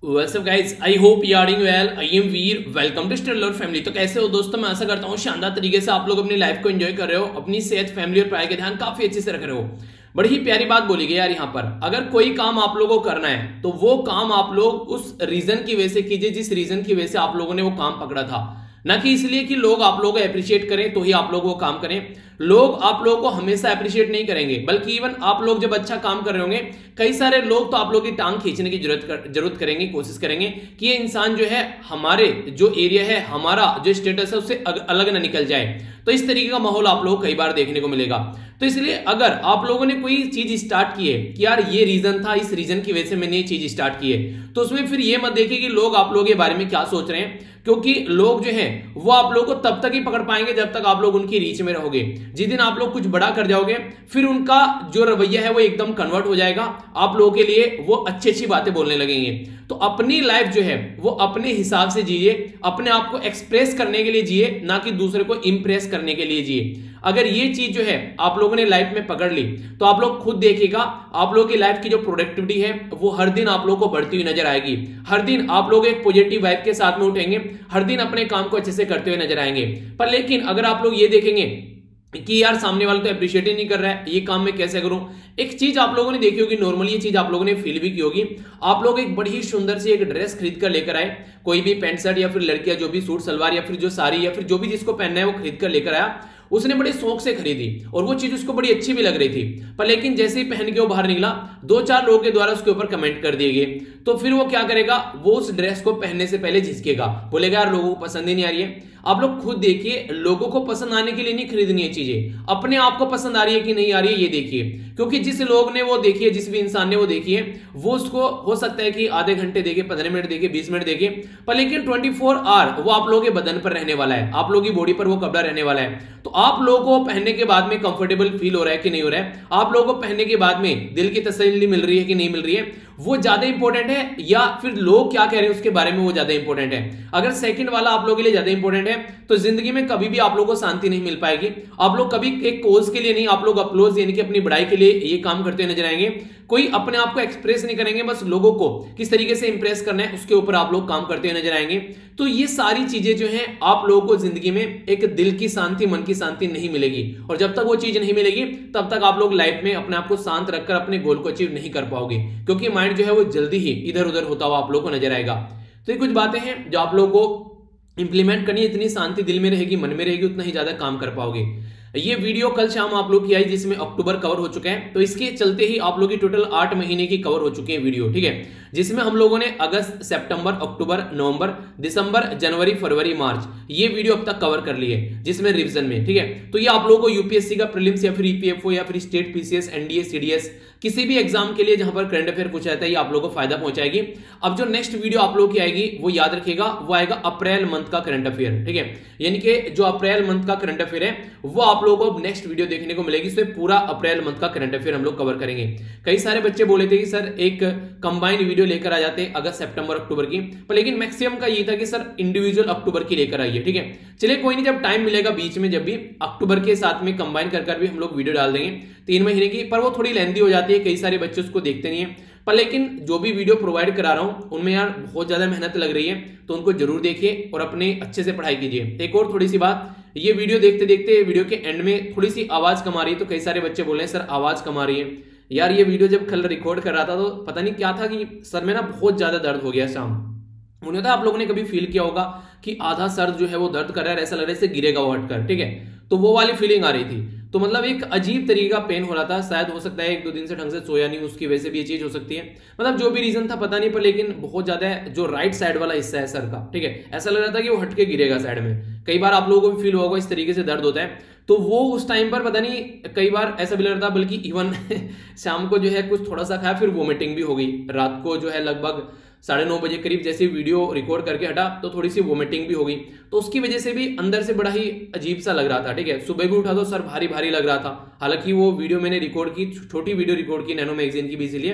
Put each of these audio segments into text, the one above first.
What's up guys? I hope you are doing well. I am Veer. Welcome to Stellar Family। तो कैसे हो दोस्तों? मैं आशा करता हूँ शानदार तरीके से आप लोग अपनी लाइफ को एंजॉय कर रहे हो, अपनी सेहत, फैमिली और पढ़ाई का ध्यान काफी अच्छे से रख रहे हो। बड़ी ही प्यारी बात बोली गई यार यहाँ पर। अगर कोई काम आप लोगों को करना है तो वो काम आप लोग उस रीजन की वजह से कीजिए जिस रीजन की वजह से आप लोगों ने वो काम पकड़ा था, ना कि इसलिए कि लोग आप लोगों को अप्रिशिएट करें तो ही आप लोग वो काम करें। लोग आप लोगों को हमेशा अप्रिशिएट नहीं करेंगे, बल्कि इवन आप लोग जब अच्छा काम कर रहे होंगे कई सारे लोग तो आप लोग की टांग खींचने की जरूरत करेंगे, कोशिश करेंगे कि ये इंसान जो है हमारे जो एरिया है, हमारा जो स्टेटस है उससे अलग ना निकल जाए। तो इस तरीके का माहौल आप लोग कई बार देखने को मिलेगा। तो इसलिए अगर आप लोगों ने कोई चीज स्टार्ट की है कि यार ये रीजन था, इस रीजन की वजह से मैंने ये चीज स्टार्ट की है, तो उसमें फिर ये मत देखिए कि लोग आप लोगों के बारे में क्या सोच रहे हैं, क्योंकि लोग जो हैं वो आप लोगों को तब तक ही पकड़ पाएंगे जब तक आप लोग उनकी रीच में रहोगे। जिस दिन आप लोग कुछ बड़ा कर जाओगे फिर उनका जो रवैया है वो एकदम कन्वर्ट हो जाएगा, आप लोगों के लिए वो अच्छी अच्छी बातें बोलने लगेंगे। तो अपनी लाइफ जो है वो अपने हिसाब से जिए, अपने आप को एक्सप्रेस करने के लिए जिए, ना कि दूसरे को इंप्रेस करने के लिए जिए। अगर ये चीज जो है आप लोगों ने लाइफ में पकड़ ली तो आप लोग खुद देखिएगा आप लोगों की लाइफ की जो प्रोडक्टिविटी है वो हर दिन आप लोगों को बढ़ती हुई नजर आएगी। हर दिन आप लोग एक पॉजिटिव वाइब के साथ में उठेंगे, हर दिन अपने काम को अच्छे से करते हुए नजर आएंगे। पर लेकिन अगर आप लोग ये देखेंगे कि यार सामने वाला तो अप्रिशिएट ही नहीं कर रहा है, ये काम मैं कैसे करूं। एक चीज आप लोगों ने देखी होगी, नॉर्मली ये चीज आप लोगों ने फील भी की होगी। आप लोग एक बड़ी ही सुंदर सी एक ड्रेस खरीद कर लेकर आए, कोई भी पैंट शर्ट या फिर लड़कियां जो भी सूट सलवार या फिर जो साड़ी या फिर जो भी जिसको पहनना है वो खरीद कर लेकर आया। उसने बड़े शौक से खरीदी और वो चीज उसको बड़ी अच्छी भी लग रही थी, पर लेकिन जैसे ही पहन के वो बाहर निकला दो चार लोगों के द्वारा उसके ऊपर कमेंट कर दिए गए, तो फिर वो क्या करेगा, वो उस ड्रेस को पहनने से पहले झिझकेगा, बोलेगा यार लोगों को पसंद ही नहीं आ रही है। आप लोग खुद देखिए, लोगों को पसंद आने के लिए नहीं खरीदनी है चीजें, अपने आप को पसंद आ रही है कि नहीं आ रही है ये देखिए। क्योंकि जिस लोग ने वो देखी है, जिस भी इंसान ने वो देखी है, वो उसको हो सकता है कि आधे घंटे देखे, 15 मिनट देखे, 20 मिनट देखे, पर लेकिन 24 आवर वो आप लोगों के बदन पर रहने वाला है, आप लोगों की बॉडी पर वो कपड़ा रहने वाला है। तो आप लोगों को पहनने के बाद में कंफर्टेबल फील हो रहा है कि नहीं हो रहा है, आप लोगों को पहनने के बाद में दिल की तसल्ली मिल रही है कि नहीं मिल रही है, वो ज्यादा इंपॉर्टेंट है, या फिर लोग क्या कह रहे हैं उसके बारे में वो ज्यादा इंपॉर्टेंट है। अगर सेकंड वाला आप लोगों के लिए ज्यादा इंपॉर्टेंट है तो जिंदगी में कभी भी आप लोगों को शांति नहीं मिल पाएगी। आप लोग कभी एक कोज के लिए नहीं, आप लोग अपलोज यानी कि अपनी बढ़ाई के लिए ये काम करते हुए नजर आएंगे। कोई अपने आप को एक्सप्रेस नहीं करेंगे, बस लोगों को किस तरीके से इंप्रेस करना है उसके ऊपर आप लोग काम करते हुए नजर आएंगे। तो ये सारी चीजें जो हैं आप लोगों को जिंदगी में एक दिल की शांति, मन की शांति नहीं मिलेगी, और जब तक वो चीज नहीं मिलेगी तब तक आप लोग लाइफ में अपने आप को शांत रखकर अपने गोल को अचीव नहीं कर पाओगे, क्योंकि माइंड जो है वो जल्दी ही इधर उधर होता हुआ आप लोगों को नजर आएगा। तो ये कुछ बातें हैं जो आप लोगों को इंप्लीमेंट करनी है। इतनी शांति दिल में रहेगी, मन में रहेगी, उतना ही ज्यादा काम कर पाओगे। ये वीडियो कल शाम आप लोग की आई जिसमें अक्टूबर कवर हो चुके हैं, तो इसके चलते ही आप लोग की टोटल 8 महीने की कवर हो चुकी है वीडियो, ठीक है, जिसमें हम लोगों ने अगस्त, सितंबर, अक्टूबर, नवंबर, दिसंबर, जनवरी, फरवरी, मार्च ये वीडियो अब तक कवर कर ली है, जिसमें रिवीजन में, ठीक है। तो ये आप लोगों को यूपीएससी का प्रीलिम्स या फिर ईपीएफओ या फिर स्टेट पीसीएस, एनडीए, सीडीएस किसी भी एग्जाम के लिए जहां पर करंट अफेयर पूछा जाता है ये आप लोगों को फायदा पहुंचाएगी। अब जो नेक्स्ट वीडियो आप लोगों की आएगी वो याद रखिएगा, वो आएगा अप्रैल मंथ का करंट अफेयर, ठीक है, यानी कि जो अप्रैल मंथ का करंट अफेयर है वो आप लोगों को नेक्स्ट वीडियो देखने को मिलेगी। इसमें पूरा अप्रैल मंथ का करंट अफेयर हम लोग कवर करेंगे। कई सारे बच्चे बोले थे कि सर एक कंबाइंड वीडियो लेकर आ जाते अगस्त, सितंबर, अक्टूबर की, पर लेकिन मैक्सिमम का ये था कि सर इंडिविजुअल अक्टूबर की लेकर आइए, ठीक है। चलिए कोई नहीं, जब टाइम मिलेगा बीच में जब भी अक्टूबर के साथ में कंबाइन कर भी हम लोग वीडियो डाल देंगे 3 महीने की, पर वो थोड़ी लेंथी हो जाती है, कई सारे बच्चे उसको देखते नहीं है। पर लेकिन जो भी वीडियो प्रोवाइड करा रहा हूं उनमें यार बहुत ज्यादा मेहनत लग रही है, तो उनको जरूर देखिए और अपने अच्छे से पढ़ाई कीजिए। एक और थोड़ी सी बात, ये वीडियो देखते देखते वीडियो के एंड में थोड़ी सी आवाज कम आ रही है, तो कई सारे बच्चे बोल रहे हैं सर आवाज कम आ रही है। यार ये वीडियो जब कल रिकॉर्ड कर रहा था तो पता नहीं क्या था कि सर में ना बहुत ज्यादा दर्द हो गया शाम। उन्हें आप लोगों ने कभी फील किया होगा कि आधा सर जो है वो दर्द कर रहा है, ऐसा लग रहा है जैसे गिरेगा वो हटकर, ठीक है, तो वो वाली फीलिंग आ रही थी। तो मतलब एक अजीब तरीके का पेन हो रहा था, शायद हो सकता है 1-2 दिन से ढंग से सोया नहीं, उसकी वजह से भी ये चीज हो सकती है, मतलब जो भी रीजन था पता नहीं, पर लेकिन बहुत ज्यादा जो राइट साइड वाला हिस्सा है सर का, ठीक है, ऐसा लग रहा था कि वो हटके गिरेगा साइड में। कई बार आप लोगों को भी फील होगा इस तरीके से दर्द होता है, तो वो उस टाइम पर पता नहीं कई बार ऐसा भी लग रहा था, बल्कि इवन शाम को जो है कुछ थोड़ा सा खाया फिर वोमिटिंग भी हो गई। रात को जो है लगभग 9:30 बजे करीब जैसे वीडियो रिकॉर्ड करके हटा तो थोड़ी सी वोमिटिंग भी हो गई, तो उसकी वजह से भी अंदर से बड़ा ही अजीब सा लग रहा था, ठीक है। सुबह भी उठा तो सर भारी भारी लग रहा था, हालांकि वो वीडियो मैंने रिकॉर्ड की, छोटी वीडियो रिकॉर्ड की नैनो मैगजीन की भी, इसीलिए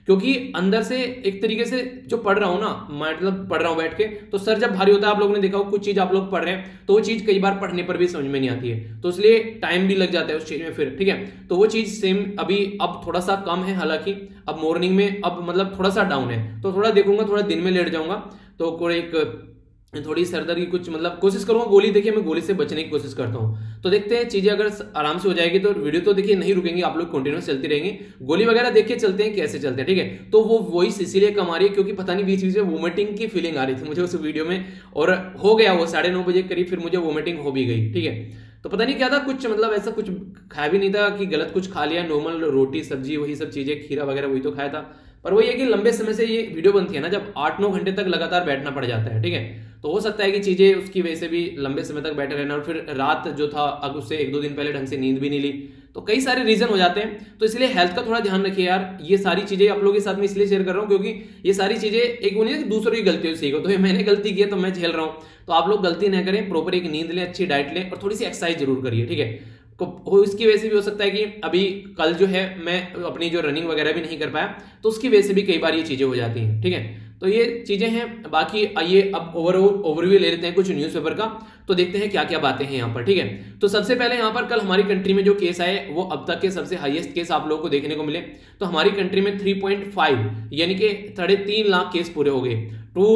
क्योंकि अंदर से एक तरीके से जो पढ़ रहा हूं ना, मतलब पढ़ रहा हूं बैठ के, तो सर जब भारी होता है, आप लोगों ने देखा हो कुछ चीज आप लोग पढ़ रहे हैं तो वो चीज कई बार पढ़ने पर भी समझ में नहीं आती है, तो इसलिए टाइम भी लग जाता है उस चीज में फिर, ठीक है। तो वो चीज सेम अभी अब थोड़ा सा कम है, हालांकि अब मॉर्निंग में अब मतलब थोड़ा सा डाउन है, तो थोड़ा देखूंगा, थोड़ा दिन में लेट जाऊंगा, तो कोई एक थोड़ी सरदर्द की कुछ मतलब कोशिश करूंगा, गोली देखिए मैं गोली से बचने की कोशिश करता हूं। तो देखते हैं चीजें अगर आराम से हो जाएगी तो वीडियो तो देखिए नहीं रुकेंगे, आप लोग कंटिन्यूस चलती रहेंगे, गोली वगैरह देख के चलते हैं कैसे चलते हैं, ठीक है। तो वो वॉइस इसीलिए कम आ रही है क्योंकि पता नहीं बीच बीच में वोमिटिंग की फीलिंग आ रही थी मुझे उस वीडियो में, और हो गया वो 9:30 बजे करीब, फिर मुझे वोमिटिंग हो भी गई, ठीक है। तो पता नहीं क्या था, कुछ मतलब ऐसा कुछ खाया भी नहीं था कि गलत कुछ खा लिया, नॉर्मल रोटी सब्जी वही सब चीजें, खीरा वगैरह वही तो खाया था। पर वही है कि लंबे समय से ये वीडियो बनती है ना, जब 8-9 घंटे तक लगातार बैठना पड़ जाता है, ठीक है, तो हो सकता है कि चीजें उसकी वजह से भी लंबे समय तक बैठे रहना, और फिर रात जो था अब उससे 1-2 दिन पहले ढंग से नींद भी नहीं ली, तो कई सारे रीजन हो जाते हैं। तो इसलिए हेल्थ का थोड़ा ध्यान रखिए यार, ये सारी चीजें आप लोगों के साथ में इसलिए शेयर कर रहा हूं क्योंकि ये सारी चीजें एक वो नहीं है कि दूसरों की गलतियों से सीखो, तो ये मैंने गलती की है तो मैं झेल रहा हूं, तो आप लोग गलती ना करें, प्रॉपर एक नींद लें, अच्छी डाइट लें और थोड़ी सी एक्सरसाइज जरूर करिए, ठीक है। तो इसकी वजह से भी हो सकता है कि अभी कल जो है मैं अपनी जो रनिंग वगैरह भी नहीं कर पाया, तो उसकी वजह से भी कई बार ये चीजें हो जाती हैं, ठीक है। तो ये चीजें हैं, बाकी आइए अब ओवरव्यू ले लेते हैं कुछ न्यूज़पेपर का, तो देखते हैं क्या क्या बातें हैं यहाँ पर, ठीक है। तो सबसे पहले यहाँ पर कल हमारी कंट्री में जो केस आए वो अब तक के सबसे हाईएस्ट केस आप लोगों को देखने को मिले, तो हमारी कंट्री में 3.5 यानी कि 3.5 लाख केस पूरे हो गए,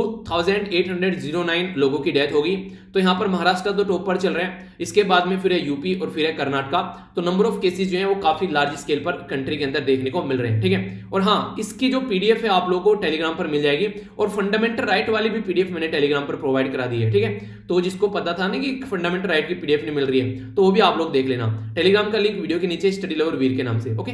2809 लोगों की डेथ होगी। तो यहाँ पर महाराष्ट्र तो टॉप पर चल रहे हैं, इसके बाद में फिर है यूपी और फिर है कर्नाटका। तो नंबर ऑफ केसेस जो है वो काफी लार्ज स्केल पर कंट्री के अंदर देखने को मिल रहे हैं, ठीक है। और हाँ, इसकी जो पीडीएफ है आप लोगों को टेलीग्राम पर मिल जाएगी, और फंडामेंटल राइट वाली भी पीडीएफ मैंने टेलीग्राम पर प्रोवाइड करा दी है, ठीक है। तो जिसको पता था ना कि फंडामेंटल राइट की पीडीएफ नहीं मिल रही है, तो वो भी आप लोग देख लेना, टेलीग्राम का लिंक वीडियो के नीचे स्टडी लवर वीर के नाम से, ओके।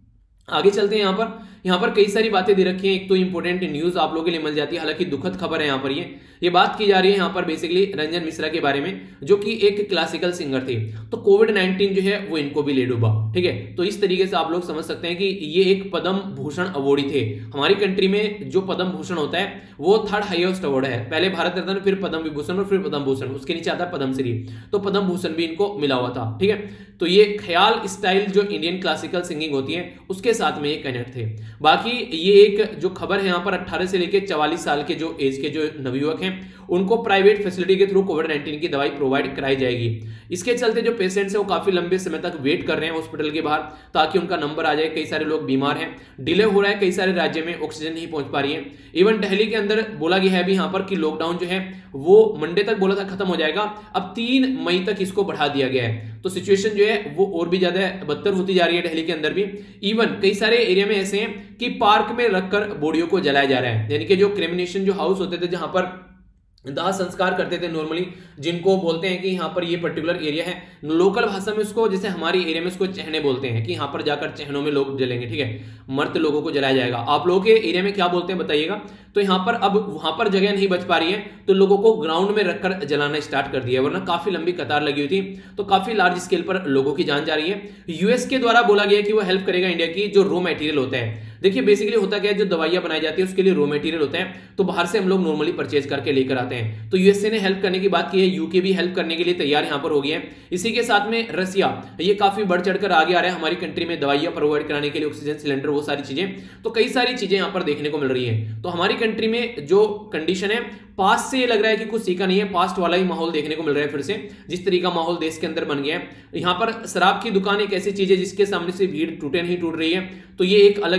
आगे चलते हैं, यहाँ पर कई सारी बातें दे रखी हैं। एक तो इंपॉर्टेंट न्यूज आप लोगों के लिए मिल जाती है, हालांकि दुखद खबर है यहाँ पर, ये बात की जा रही है यहाँ पर बेसिकली रंजन मिश्रा के बारे में, जो कि एक क्लासिकल सिंगर थे, तो कोविड-19 जो है वो इनको भी ले डूबा, ठीक है। तो इस तरीके से आप लोग समझ सकते हैं कि ये एक पद्म भूषण अवार्डी थे। हमारी कंट्री में जो पद्म भूषण होता है वो 3rd हाईएस्ट अवार्ड है, पहले भारत रत्न, फिर पद्म विभूषण और फिर पद्म भूषण, उसके नीचे आता है पद्मश्री, तो पद्म भूषण भी इनको मिला हुआ था, ठीक है। तो ये ख्याल स्टाइल जो इंडियन क्लासिकल सिंगिंग होती है उसके साथ में ये कनेक्ट थे। बाकी ये एक जो खबर है यहाँ पर 18 से लेकर 44 साल के जो एज के जो नवयुवक हैं उनको प्राइवेट फैसिलिटी के थ्रू कोविड-19 की दवाई प्रोवाइड कराई जाएगी। इसके चलते जो पेशेंट्स हैं वो काफी लंबे समय तक वेट कर रहे हैं हॉस्पिटल के बाहर ताकि उनका नंबर आ जाए। कई सारे लोग बीमार हैं, डिले हो रहा है, कई सारे राज्य में ऑक्सीजन नहीं पहुंच पा रही है। इवन दिल्ली के अंदर बोला गया है अभी यहाँ पर कि लॉकडाउन जो है वो मंडे तक बोला था खत्म हो जाएगा, अब 3 मई तक इसको बढ़ा दिया गया है। तो सिचुएशन जो है वो और भी ज्यादा बदतर होती जा रही है दिल्ली के अंदर भी। इवन कई सारे एरिया में ऐसे हैं कि पार्क में रखकर बॉडियों को जलाया जा रहा है, यानी कि जो क्रेमिनेशन जो हाउस होते थे जहां पर दाह संस्कार करते थे नॉर्मली, जिनको बोलते हैं कि यहाँ पर ये पर्टिकुलर एरिया है, लोकल भाषा में उसको जैसे हमारी एरिया में उसको चहने बोलते हैं कि यहाँ पर जाकर चहनों में लोग जलेंगे, ठीक है, मर्द लोगों को जलाया जाएगा। आप लोगों के एरिया में क्या बोलते हैं बताइएगा। तो यहाँ पर अब वहां पर जगह नहीं बच पा रही है तो लोगों को ग्राउंड में रखकर जलाना स्टार्ट कर दिया, वरना काफी लंबी कतार लगी हुई थी, तो काफी लार्ज स्केल पर लोगों की जान जा रही है। यूएस के द्वारा बोला गया कि वो हेल्प करेगा इंडिया की जो रॉ मटेरियल होता है। देखिए बेसिकली होता क्या है, जो दवाइयां बनाई जाती है उसके लिए रॉ मटेरियल होता है, तो बाहर से हम लोग नॉर्मली परचेज करके लेकर आते हैं। तो यूएसए ने हेल्प करने की बात की है, यूके भी हेल्प करने के लिए तैयार यहां पर हो गया है। इसी के साथ में रसिया ये काफी बढ़ चढ़कर आगे आ रहा है हमारी कंट्री में दवाइयां प्रोवाइड कराने के लिए, ऑक्सीजन सिलेंडर, वो सारी चीजें, तो कई सारी चीजें यहां पर देखने को मिल रही है। तो हमारी कंट्री में जो कंडीशन है पास्ट से ये लग रहा है कि कुछ सीखा नहीं है, पास्ट वाला ही माहौल देखने को मिल रहा है फिर से, जिस तरीका माहौल देश के अंदर बन गया है। यहाँ पर शराब की दुकान एक ऐसी चीज है जिसके सामने से भीड़ टूटे नहीं टूट रही है, तो ये एक अलग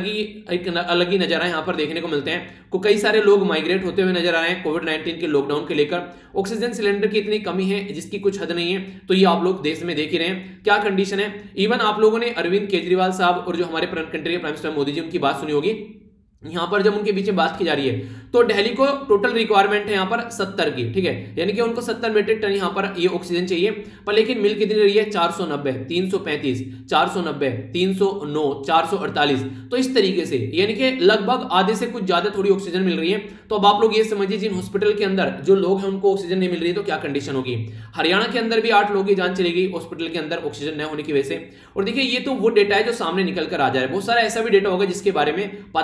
ही नजारा यहाँ पर देखने को मिलते हैं। को कई सारे लोग माइग्रेट होते हुए नजर आ रहे हैं कोविड-19 के लॉकडाउन के लेकर। ऑक्सीजन सिलेंडर की इतनी कमी है जिसकी कुछ हद नहीं है, तो ये आप लोग देश में देख ही रहे हैं क्या कंडीशन है। इवन आप लोगों ने अरविंद केजरीवाल साहब और जो हमारे कंट्री के प्राइम मिनिस्टर मोदी जी उनकी बात सुनी होगी। यहां पर जब उनके बीच में बात की जा रही है तो दिल्ली को टोटल रिक्वायरमेंट है यहां पर 70 की, ठीक है, यानी कि उनको 70 मीट्रिक टन यहां पर ये ऑक्सीजन चाहिए, पर लेकिन मिल कितनी रही है 490, 335, 490, 309, 448, तो इस तरीके से यानी कि लगभग आधे से कुछ ज्यादा थोड़ी ऑक्सीजन मिल रही है। तो अब आप लोग ये समझिए जिन हॉस्पिटल के अंदर जो लोग हैं उनको ऑक्सीजन नहीं मिल रही है तो क्या कंडीशन होगी। हरियाणा के अंदर भी 8 लोगों की जान चली गई हॉस्पिटल के अंदर ऑक्सीजन न होने की वजह से। और देखिए ये तो वो डेटा है जो सामने निकल कर आ जा रहा है, बहुत सारा ऐसा भी डेटा होगा जिसके बारे में पता ही नहीं होगा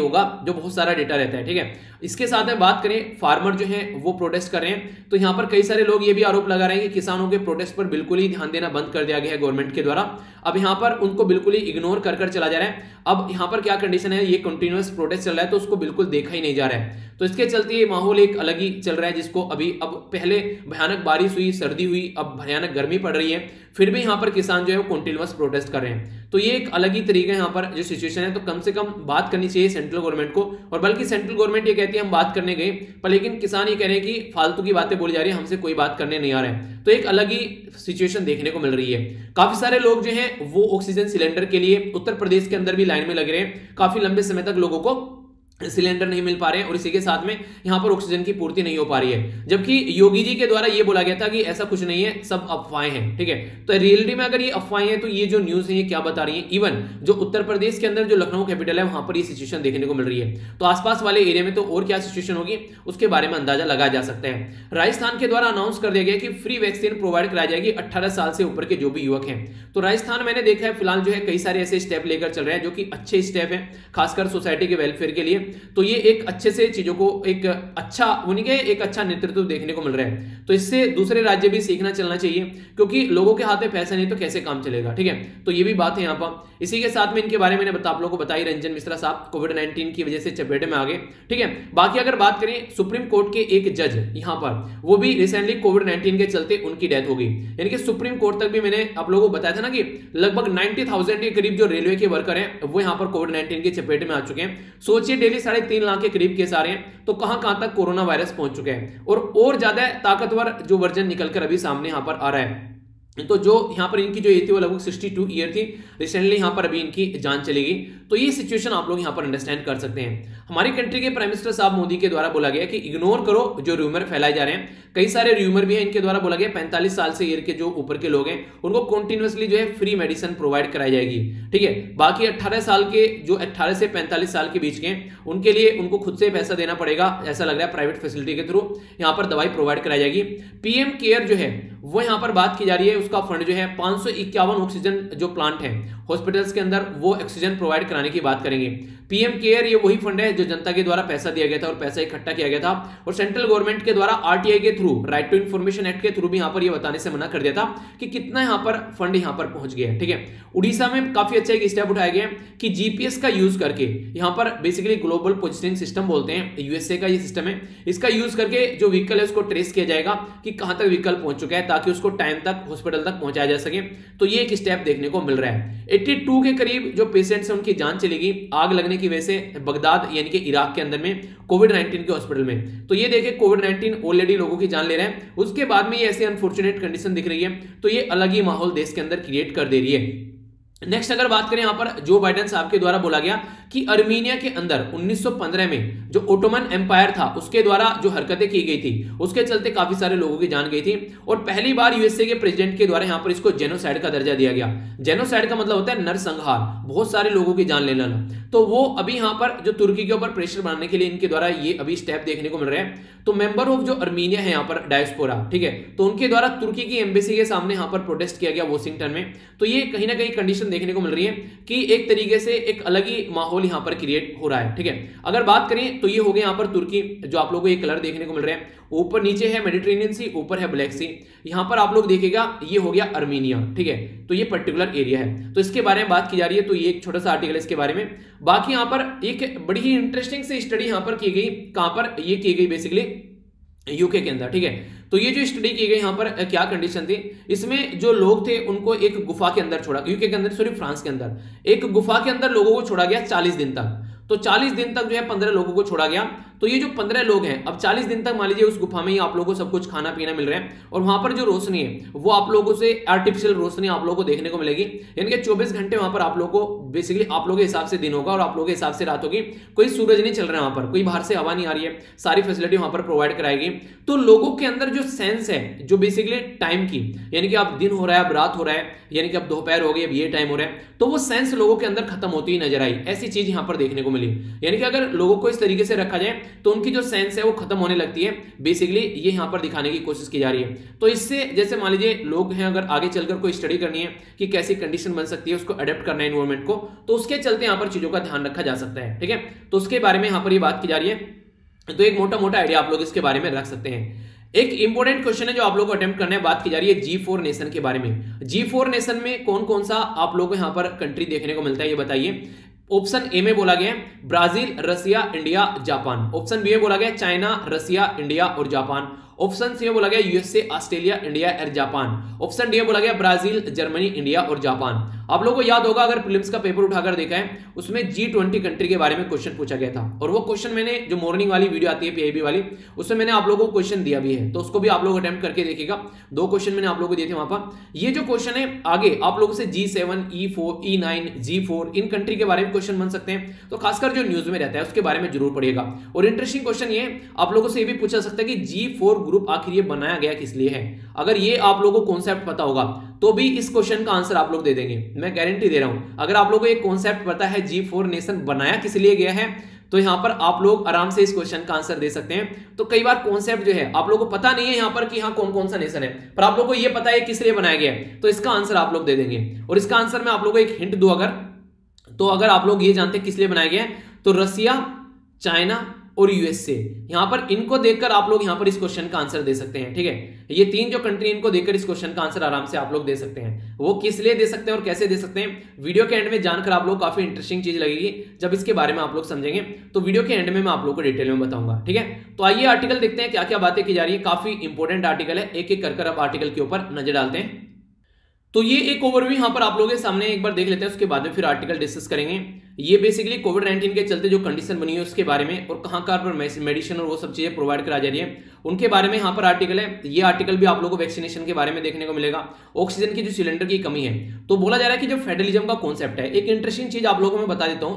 होगा, जो बहुत सारा डेटा रहता है, ठीक है। इसके साथ में बात करें, फार्मर जो है वो प्रोटेस्ट कर रहे हैं, तो यहाँ पर कई सारे लोग ये भी आरोप लगा रहे हैं कि किसानों के प्रोटेस्ट पर बिल्कुल ही ध्यान देना बंद कर दिया गया है गवर्नमेंट के द्वारा। अब यहाँ पर उनको बिल्कुल ही इग्नोर कर चला जा रहा है। अब यहाँ पर क्या कंडीशन है, ये कंटिन्यूअस प्रोटेस्ट चल रहा है तो उसको बिल्कुल देखा ही नहीं जा रहा है। तो इसके चलते ये माहौल एक अलग ही चल रहा है, जिसको अभी अब पहले भयानक बारिश हुई, सर्दी हुई, अब भयानक गर्मी पड़ रही है, फिर भी यहाँ पर किसान जो है वो कंटिन्यूअस प्रोटेस्ट कर रहे हैं। तो ये एक अलग ही तरीका है यहाँ पर जो सिचुएशन है। तो कम से कम बात करनी चाहिए सेंट्रल गवर्नमेंट को, और बल्कि सेंट्रल गवर्नमेंट ये कहती है हम बात करने गए, पर लेकिन किसान ये कह रहे हैं कि फालतू की बातें बोली जा रही है, हमसे कोई बात करने नहीं आ रहा है। तो एक अलग ही सिचुएशन देखने को मिल रही है। काफी सारे लोग जो हैं वो ऑक्सीजन सिलेंडर के लिए उत्तर प्रदेश के अंदर भी लाइन में लग रहे हैं। काफी लंबे समय तक लोगों को सिलेंडर नहीं मिल पा रहे हैं और इसी के साथ में यहां पर ऑक्सीजन की पूर्ति नहीं हो पा रही है। जबकि योगी जी के द्वारा ये बोला गया था कि ऐसा कुछ नहीं है, सब अफवाहें हैं, ठीक है। तो रियलिटी में अगर ये अफवाहें हैं तो ये जो न्यूज है ये क्या बता रही है। इवन जो उत्तर प्रदेश के अंदर जो लखनऊ कैपिटल है वहां पर ये सिचुएशन देखने को मिल रही है। तो आसपास वाले एरिया में तो और क्या सिचुएशन होगी उसके बारे में अंदाजा लगाया जा सकता है। राजस्थान के द्वारा अनाउंस कर दिया गया कि फ्री वैक्सीन प्रोवाइड कराई जाएगी 18 साल से ऊपर के जो भी युवक हैं। तो राजस्थान मैंने देखा है फिलहाल जो है कई सारे ऐसे स्टेप लेकर चल रहे हैं जो कि अच्छे स्टेप है, खासकर सोसाइटी के वेलफेयर के लिए। तो ये एक अच्छे से चीजों को एक अच्छा उनके एक अच्छा नेतृत्व देखने को मिल रहा है। तो इससे दूसरे राज्य भी सीखना चलना चाहिए, क्योंकि लोगों के हाथ में पैसा नहीं तो कैसे काम चलेगा, ठीक है। तो ये भी बात है यहाँ पर। इसी के साथ में इनके बारे में आप लोगों को बताई, रंजन मिश्रा साहब कोविड-19 की वजह से चपेट में आ गए, ठीक है। बाकी अगर बात करें सुप्रीम कोर्ट के एक जज यहाँ पर, वो भी रिसेंटली कोविड-19 के चलते उनकी डेथ हो गई। यानी कि सुप्रीम कोर्ट तक भी मैंने आप लोगों को बताया था ना कि लगभग 90,000 के करीब जो रेलवे के वर्कर हैं वो यहाँ पर कोविड-19 की चपेट में आ चुके हैं। सोचिए डेली 3.5 लाख के करीब केस आ रहे हैं, तो कहां तक कोरोना वायरस पहुंच चुके हैं और ज्यादा ताकतवर जो वर्जन निकलकर अभी सामने यहां पर आ रहा है। तो जो यहाँ पर इनकी जो एज थी वो लगभग 62 ईयर थी, रिसेंटली यहाँ पर अभी इनकी जान चली गई। तो ये सिचुएशन आप लोग यहाँ पर अंडरस्टैंड कर सकते हैं। हमारी कंट्री के प्राइम मिनिस्टर साहब मोदी के द्वारा बोला गया कि इग्नोर करो जो रूमर फैलाए जा रहे हैं। कई सारे रूमर भी हैं इनके द्वारा बोला गया 45 साल से ईयर के जो ऊपर के लोग हैं उनको कंटिन्यूअसली जो है फ्री मेडिसिन प्रोवाइड कराई जाएगी, ठीक है। बाकी 18 साल के जो 18 से 45 साल के बीच के उनके लिए उनको खुद से पैसा देना पड़ेगा, ऐसा लग रहा है प्राइवेट फैसिलिटी के थ्रू यहाँ पर दवाई प्रोवाइड कराई जाएगी। पीएम केयर जो है वो यहाँ पर बात की जा रही है, उसका फंड जो है 551 ऑक्सीजन जो प्लांट है हॉस्पिटल्स के अंदर वो ऑक्सीजन प्रोवाइड कराने की बात करेंगे। पीएम केयर ये वही फंड है जो जनता के द्वारा पैसा दिया गया था और पैसा इकट्ठा किया गया था, और सेंट्रल गवर्नमेंट के द्वारा आरटीआई के through, right to information act के थ्रू भी यहाँ पर ये बताने से मना कर दिया था कि कितना यहाँ पर फंड यहाँ पर पहुंच गया है, ठीक है। उड़ीसा में काफी अच्छा एक स्टेप उठाया गया कि जीपीएस का यूज करके यहाँ पर बेसिकली ग्लोबल पोजिशनिंग सिस्टम बोलते हैं, यूएसए का ये सिस्टम है, इसका यूज करके जो व्हीकल है उसको ट्रेस किया जाएगा कि कहां तक व्हीकल पहुंच चुका है, ताकि उसको टाइम तक हॉस्पिटल तक पहुंचाया जा सके। तो ये एक स्टेप देखने को मिल रहा है। 82 के करीब जो पेशेंट्स हैं उनकी जान चलेगी आग लगने की वजह से बगदाद यानी कि इराक के अंदर में कोविड-19 के हॉस्पिटल में। तो ये देखिए कोविड-19 ऑलरेडी लोगों की जान ले रहे हैं, उसके बाद में ये ऐसी अनफॉर्चुनेट कंडीशन दिख रही है, तो ये अलग ही माहौल देश के अंदर क्रिएट कर दे रही है। नेक्स्ट अगर बात करें यहाँ पर जो बाइडेन साहब के द्वारा बोला गया कि अर्मीनिया के अंदर 1915 में जो ओटोमन एम्पायर था उसके द्वारा जो हरकतें की गई थी उसके चलते काफी सारे लोगों की जान गई थी, और पहली बार यूएसए के प्रेसिडेंट के द्वारा यहाँ पर इसको जेनोसाइड का दर्जा दिया गया। जेनोसाइड का मतलब होता है नरसंहार, बहुत सारे लोगों की जान ले लेना। तो वो अभी यहाँ पर जो तुर्की के ऊपर प्रेशर बनाने के लिए इनके द्वारा ये अभी स्टेप देखने को मिल रहे हैं। तो मेंबर ऑफ जो अर्मीनिया है यहाँ पर डायस्पोरा, ठीक है, तो उनके द्वारा तुर्की की एम्बेसी के सामने यहाँ पर प्रोटेस्ट किया गया वॉशिंगटन में। तो ये कहीं ना कहीं कंडीशन देखने को मिल रही है कि एक तरीके से एक अलग ही माहौल यहाँ पर क्रिएट हो रहा है, ठीक है। अगर बात करें तो ये हो गया यहाँ पर तुर्की, जो आप लोगों को ये कलर देखने को मिल रहे हैं, ऊपर नीचे है मेडिटेरेनियन सी, ऊपर है ब्लैक सी, यहाँ पर आप लोग देखिएगा ये हो गया अर्मीनिया, ठीक है। तो ये पर्टिकुलर एरिया है, तो इसके बारे में बात की जा रही है। तो ये एक छोटा सा आर्टिकल है इसके बारे में। बाकी यहाँ पर एक बड़ी ही इंटरेस्टिंग सी स्टडी यहाँ पर की गई, कहां पर ये की गई बेसिकली यूके के अंदर, ठीक है। तो ये जो स्टडी की गई यहाँ पर क्या कंडीशन थी, इसमें जो लोग थे उनको एक गुफा के अंदर छोड़ा, यूके के अंदर सॉरी फ्रांस के अंदर एक गुफा के अंदर लोगों को छोड़ा गया 40 दिन तक। तो 40 दिन तक जो है 15 लोगों को छोड़ा गया। तो ये जो 15 लोग हैं, अब 40 दिन तक मान लीजिए उस गुफा में ही आप लोगों को सब कुछ खाना पीना मिल रहा है, और वहां पर जो रोशनी है वो आप लोगों से आर्टिफिशियल रोशनी आप लोगों को देखने को मिलेगी, यानी कि 24 घंटे वहां पर आप लोगों को बेसिकली आप लोगों के हिसाब से दिन होगा और आप लोगों के हिसाब से रात होगी। कोई सूरज नहीं चल रहा है वहां पर, कोई बाहर से हवा नहीं आ रही है, सारी फैसिलिटी वहां पर प्रोवाइड कराएगी। तो लोगों के अंदर जो सेंस है जो बेसिकली टाइम की, यानी कि अब दिन हो रहा है, अब रात हो रहा है, यानी कि अब दोपहर हो गई, अब ये टाइम हो रहा है, तो वो सेंस लोगों के अंदर खत्म होती ही नजर आई। ऐसी चीज यहां पर देखने को मिली। यानी कि अगर लोगों को इस तरीके से रखा जाए तो उनकी जो सेंस है वो खत्म होने लगती है, बेसिकली ये यहाँ पर दिखाने की कोशिश की जा रही है। तो इससे जैसे मान लीजिए लोग हैं, अगर आगे चलकर कोई स्टडी करनी है कि कैसी कंडीशन बन सकती है, उसको अडेप्ट करना है एनवायरमेंट को, तो उसके चलते यहाँ पर चीजों का ध्यान रखा जा सकता है। ठीक है, तो उसके बारे में यहाँ पर ये बात की जा रही है, तो एक मोटा मोटा आइडिया आप लोग इसके बारे में रख सकते हैं। एक इंपॉर्टेंट क्वेश्चन है जो आप लोगों को अटेम्प्ट करना है, बात की जा रही है G4 नेशन के बारे में। G4 नेशन में कौन कौन सा आप लोगों को यहाँ पर कंट्री देखने को मिलता है, ये बताइए। ऑप्शन ए में बोला गया है Brazil, Russia, India, Japan. Option B में बोला गया चाइना, रसिया, इंडिया और जापान। ऑप्शन सी में बोला गया यूएसए, ऑस्ट्रेलिया, इंडिया और जापान। ऑप्शन डी में बोला गया ब्राजील, जर्मनी, इंडिया और जापान। आप लोगों को याद होगा, अगर प्रीलिम्स का पेपर उठाकर देखा है, उसमें G20 कंट्री के बारे में क्वेश्चन पूछा गया था, और वो क्वेश्चन मैंने जो मॉर्निंग वाली वीडियो आती है PIB वाली, उसमें मैंने आप लोगों को क्वेश्चन दिया भी है, तो उसको भी आप लोग अटेम्प्ट करके देखिएगा। 2 क्वेश्चन मैंने आप लोगों को दिए थे वहां पर। ये जो क्वेश्चन है आगे आप लोगों से G7, E4, E9, G4 in country के बारे में क्वेश्चन बन सकते हैं, तो खासकर जो न्यूज में रहता है उसके बारे में जरूर पढ़िएगा। और इंटरेस्टिंग क्वेश्चन ये आप लोगों से ये भी पूछा सकता है कि G4 ग्रुप आखिर ये बनाया गया किस लिए है। अगर ये आप लोगों को कॉन्सेप्ट पता होगा तो भी इस क्वेश्चन का आंसर आप लोग दे देंगे, मैं गारंटी दे रहा हूं। अगर आप लोगों को एक कॉन्सेप्ट पता है G4 नेशन बनाया किस लिए गया है, तो यहां पर आप लोग आराम से इस क्वेश्चन का आंसर दे सकते हैं। तो कई बार कॉन्सेप्ट जो है आप लोगों को पता नहीं है यहां पर कि हाँ कौन कौन सा नेशन है, पर आप लोगों को ये पता है किस लिए बनाया गया है, तो इसका आंसर आप लोग दे देंगे। और इसका आंसर मैं आप लोगों को एक हिंट दूं, अगर आप लोग ये जानते हैं किस लिए बनाया गया है, तो रसिया, चाइना और यूएसए, यहां पर इनको देखकर आप लोग यहां पर इस क्वेश्चन का आंसर दे सकते हैं। ठीक है, ये 3 जो कंट्री, इनको देखकर इस क्वेश्चन का आंसर आराम से आप लोग दे सकते हैं। वो किस लिए दे सकते हैं और कैसे दे सकते हैं, वीडियो के एंड में जानकर आप लोग काफी इंटरेस्टिंग चीज लगेगी। जब इसके बारे में आप लोग समझेंगे तो वीडियो के एंड में मैं आप लोग को डिटेल में बताऊंगा। ठीक है, तो आइए आर्टिकल देखते हैं क्या क्या बातें की जा रही है। काफी इंपॉर्टेंट आर्टिकल है, एक एक कर अब आर्टिकल के ऊपर नजर डालते हैं। तो ये एक ओवरव्यू यहां पर आप लोगों के सामने एक बार देख लेते हैं, उसके बाद में फिर आर्टिकल डिस्कस करेंगे। ये बेसिकली कोविड-19 के चलते जो कंडीशन बनी है उसके बारे में, और कहां पर मेडिसिन और वो सब चीजें प्रोवाइड करा जा रही है उनके बारे में यहां पर आर्टिकल है। ये आर्टिकल भी आप लोगों को वैक्सीनेशन के बारे में देखने को मिलेगा। ऑक्सीजन की जो सिलेंडर की कमी है, तो बोला जा रहा है कि जो फेडरलिज्म का कॉन्सेप्ट है, एक इंटरेस्टिंग चीज आप लोगों को मैं बता देता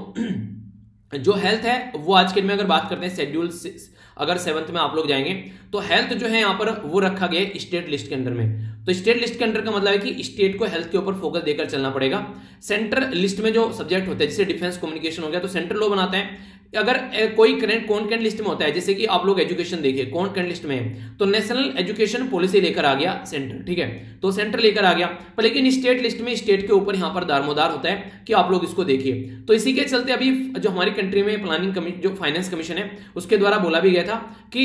हूं। जो हेल्थ है वो आज के में अगर बात करते हैं शेड्यूल अगर 7th में आप लोग जाएंगे, तो हेल्थ जो है यहाँ पर वो रखा गया है स्टेट लिस्ट के अंडर में। तो स्टेट लिस्ट के अंडर का मतलब है कि स्टेट को हेल्थ के ऊपर फोकस देकर चलना पड़ेगा। सेंट्रल लिस्ट में जो सब्जेक्ट होता है, जैसे डिफेंस कम्युनिकेशन हो गया, तो सेंट्रल लॉ बनाते हैं। अगर कोई कौन कैंड लिस्ट में होता है, जैसे कि आप लोग एजुकेशन देखिए कौन कैंड लिस्ट में है, तो नेशनल एजुकेशन पॉलिसी लेकर आ गया सेंटर। ठीक है, तो सेंटर लेकर आ गया, पर लेकिन स्टेट लिस्ट में स्टेट के ऊपर यहाँ पर दारोमदार होता है कि आप लोग इसको देखिए। तो इसी के चलते अभी जो हमारी कंट्री में प्लानिंग जो फाइनेंस कमीशन है उसके द्वारा बोला भी गया था कि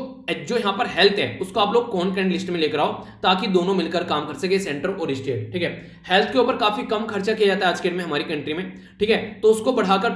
जो यहाँ पर हेल्थ है उसको आप लोग कौन कैंड लिस्ट में लेकर आओ, ताकि दोनों मिलकर काम कर सके, सेंटर और स्टेट। ठीक है, हेल्थ के ऊपर काफी कम खर्चा किया जाता है आज के में हमारी कंट्री में। ठीक है, तो उसको बढ़ाकर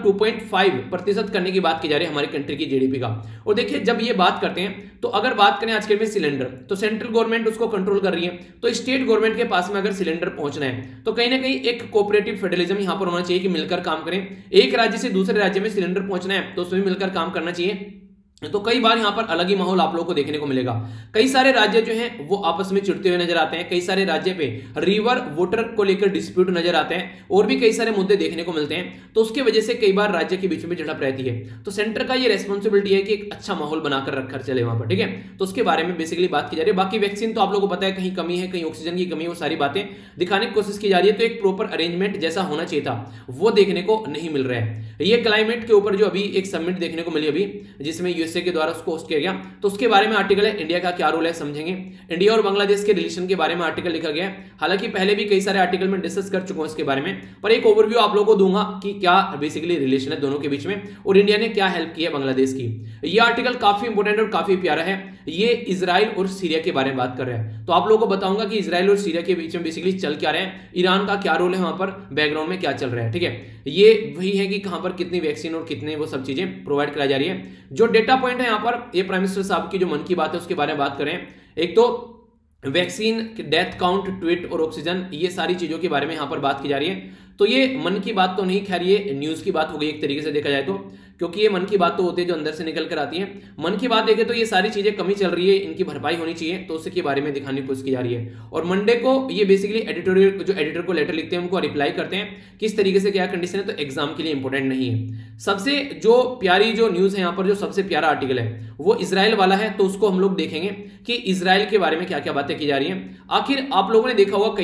2.5% करने की बात की जा रही है हमारी कंट्री की जीडीपी का। और देखिए जब ये बात करते हैं, तो अगर बात करें आज के में सिलेंडर, तो सेंट्रल गवर्नमेंट उसको कंट्रोल कर रही है, तो स्टेट गवर्नमेंट के पास में अगर सिलेंडर पहुंचना है, तो कहीं ना कहीं एक कोऑपरेटिव फेडरलिज्म यहां पर होना चाहिए कि मिलकर काम करें। एक राज्य से दूसरे राज्य में सिलेंडर पहुंचना है तो उसमें मिलकर काम करना चाहिए। तो कई बार यहां पर अलग ही माहौल आप लोगों को देखने को मिलेगा। कई सारे राज्य जो हैं वो आपस में चिढ़ते हुए नजर आते हैं, कई सारे राज्य पे रिवर वाटर को लेकर डिस्प्यूट नजर आते हैं, और भी कई सारे मुद्दे देखने को मिलते हैं। तो उसकी वजह से कई बार राज्य के बीच में झड़प रहती है। तो सेंटर का ये रेस्पॉन्सिबिलिटी है कि एक अच्छा माहौल बनाकर रखकर चले वहां पर। ठीक है, तो उसके बारे में बेसिकली बात की जा रही है। बाकी वैक्सीन तो आप लोगों को पता है कहीं कमी है, कहीं ऑक्सीजन की कमी है, वो सारी बातें दिखाने की कोशिश की जा रही है। तो एक प्रॉपर अरेंजमेंट जैसा होना चाहिए था वो देखने को नहीं मिल रहा है। ये क्लाइमेट के ऊपर जो अभी एक समिट देखने को मिली अभी, जिसमें यूएसए के द्वारा उसको होस्ट किया गया, तो उसके बारे में आर्टिकल है। इंडिया का क्या रोल है समझेंगे। इंडिया और बांग्लादेश के रिलेशन के बारे में आर्टिकल लिखा गया है। हालांकि पहले भी कई सारे आर्टिकल में डिस्कस कर चुका हूं इसके बारे में, पर एक ओवरव्यू आप लोगों को दूंगा कि क्या बेसिकली रिलेशन है दोनों के बीच में, और इंडिया ने क्या हेल्प की है बांग्लादेश की। ये आर्टिकल काफी इंपॉर्टेंट और काफी प्यारा है। ये इजराइल और सीरिया के बारे में बात कर रहे हैं। तो आप लोगों को बताऊंगा कि इजराइल और सीरिया के बीच में बेसिकली चल क्या रहे हैं, ईरान का क्या रोल है, वहां पर बैकग्राउंड में क्या चल रहा है। ठीक है, ये वही है कि कहां पर कितनी वैक्सीन और कितने वो सब चीजें प्रोवाइड कराई जा रही है। जो डेटा पॉइंट है यहाँ पर, ये प्राइम मिनिस्टर साहब की जो मन की बात है उसके बारे में बात करें। एक तो वैक्सीन, डेथ काउंट, ट्वीट और ऑक्सीजन, ये सारी चीजों के बारे में यहाँ पर बात की जा रही है। तो ये मन की बात तो नहीं, खैर ये न्यूज की बात हो गई एक तरीके से देखा जाए तो, क्योंकि ये मन की बात तो होती है जो अंदर से निकल कर आती है। मन की बात देखें तो ये सारी चीजें कमी चल रही है, इनकी भरपाई होनी चाहिए, तो उसके बारे में दिखाने की कोशिश की जा रही है। और मंडे को ये बेसिकली एडिटोरियल जो एडिटर को लेटर लिखते हैं उनको रिप्लाई करते हैं किस तरीके से क्या कंडीशन है, तो एग्जाम के लिए इंपॉर्टेंट नहीं है। सबसे जो प्यारी जो न्यूज है यहाँ पर, जो सबसे प्यारा आर्टिकल है वो इजराइल वाला है। तो उसको हम लोग देखेंगे कि इजराइल के बारे में क्या क्या बातें की जा रही है। आखिर आप लोगों ने देखा होगा कई बार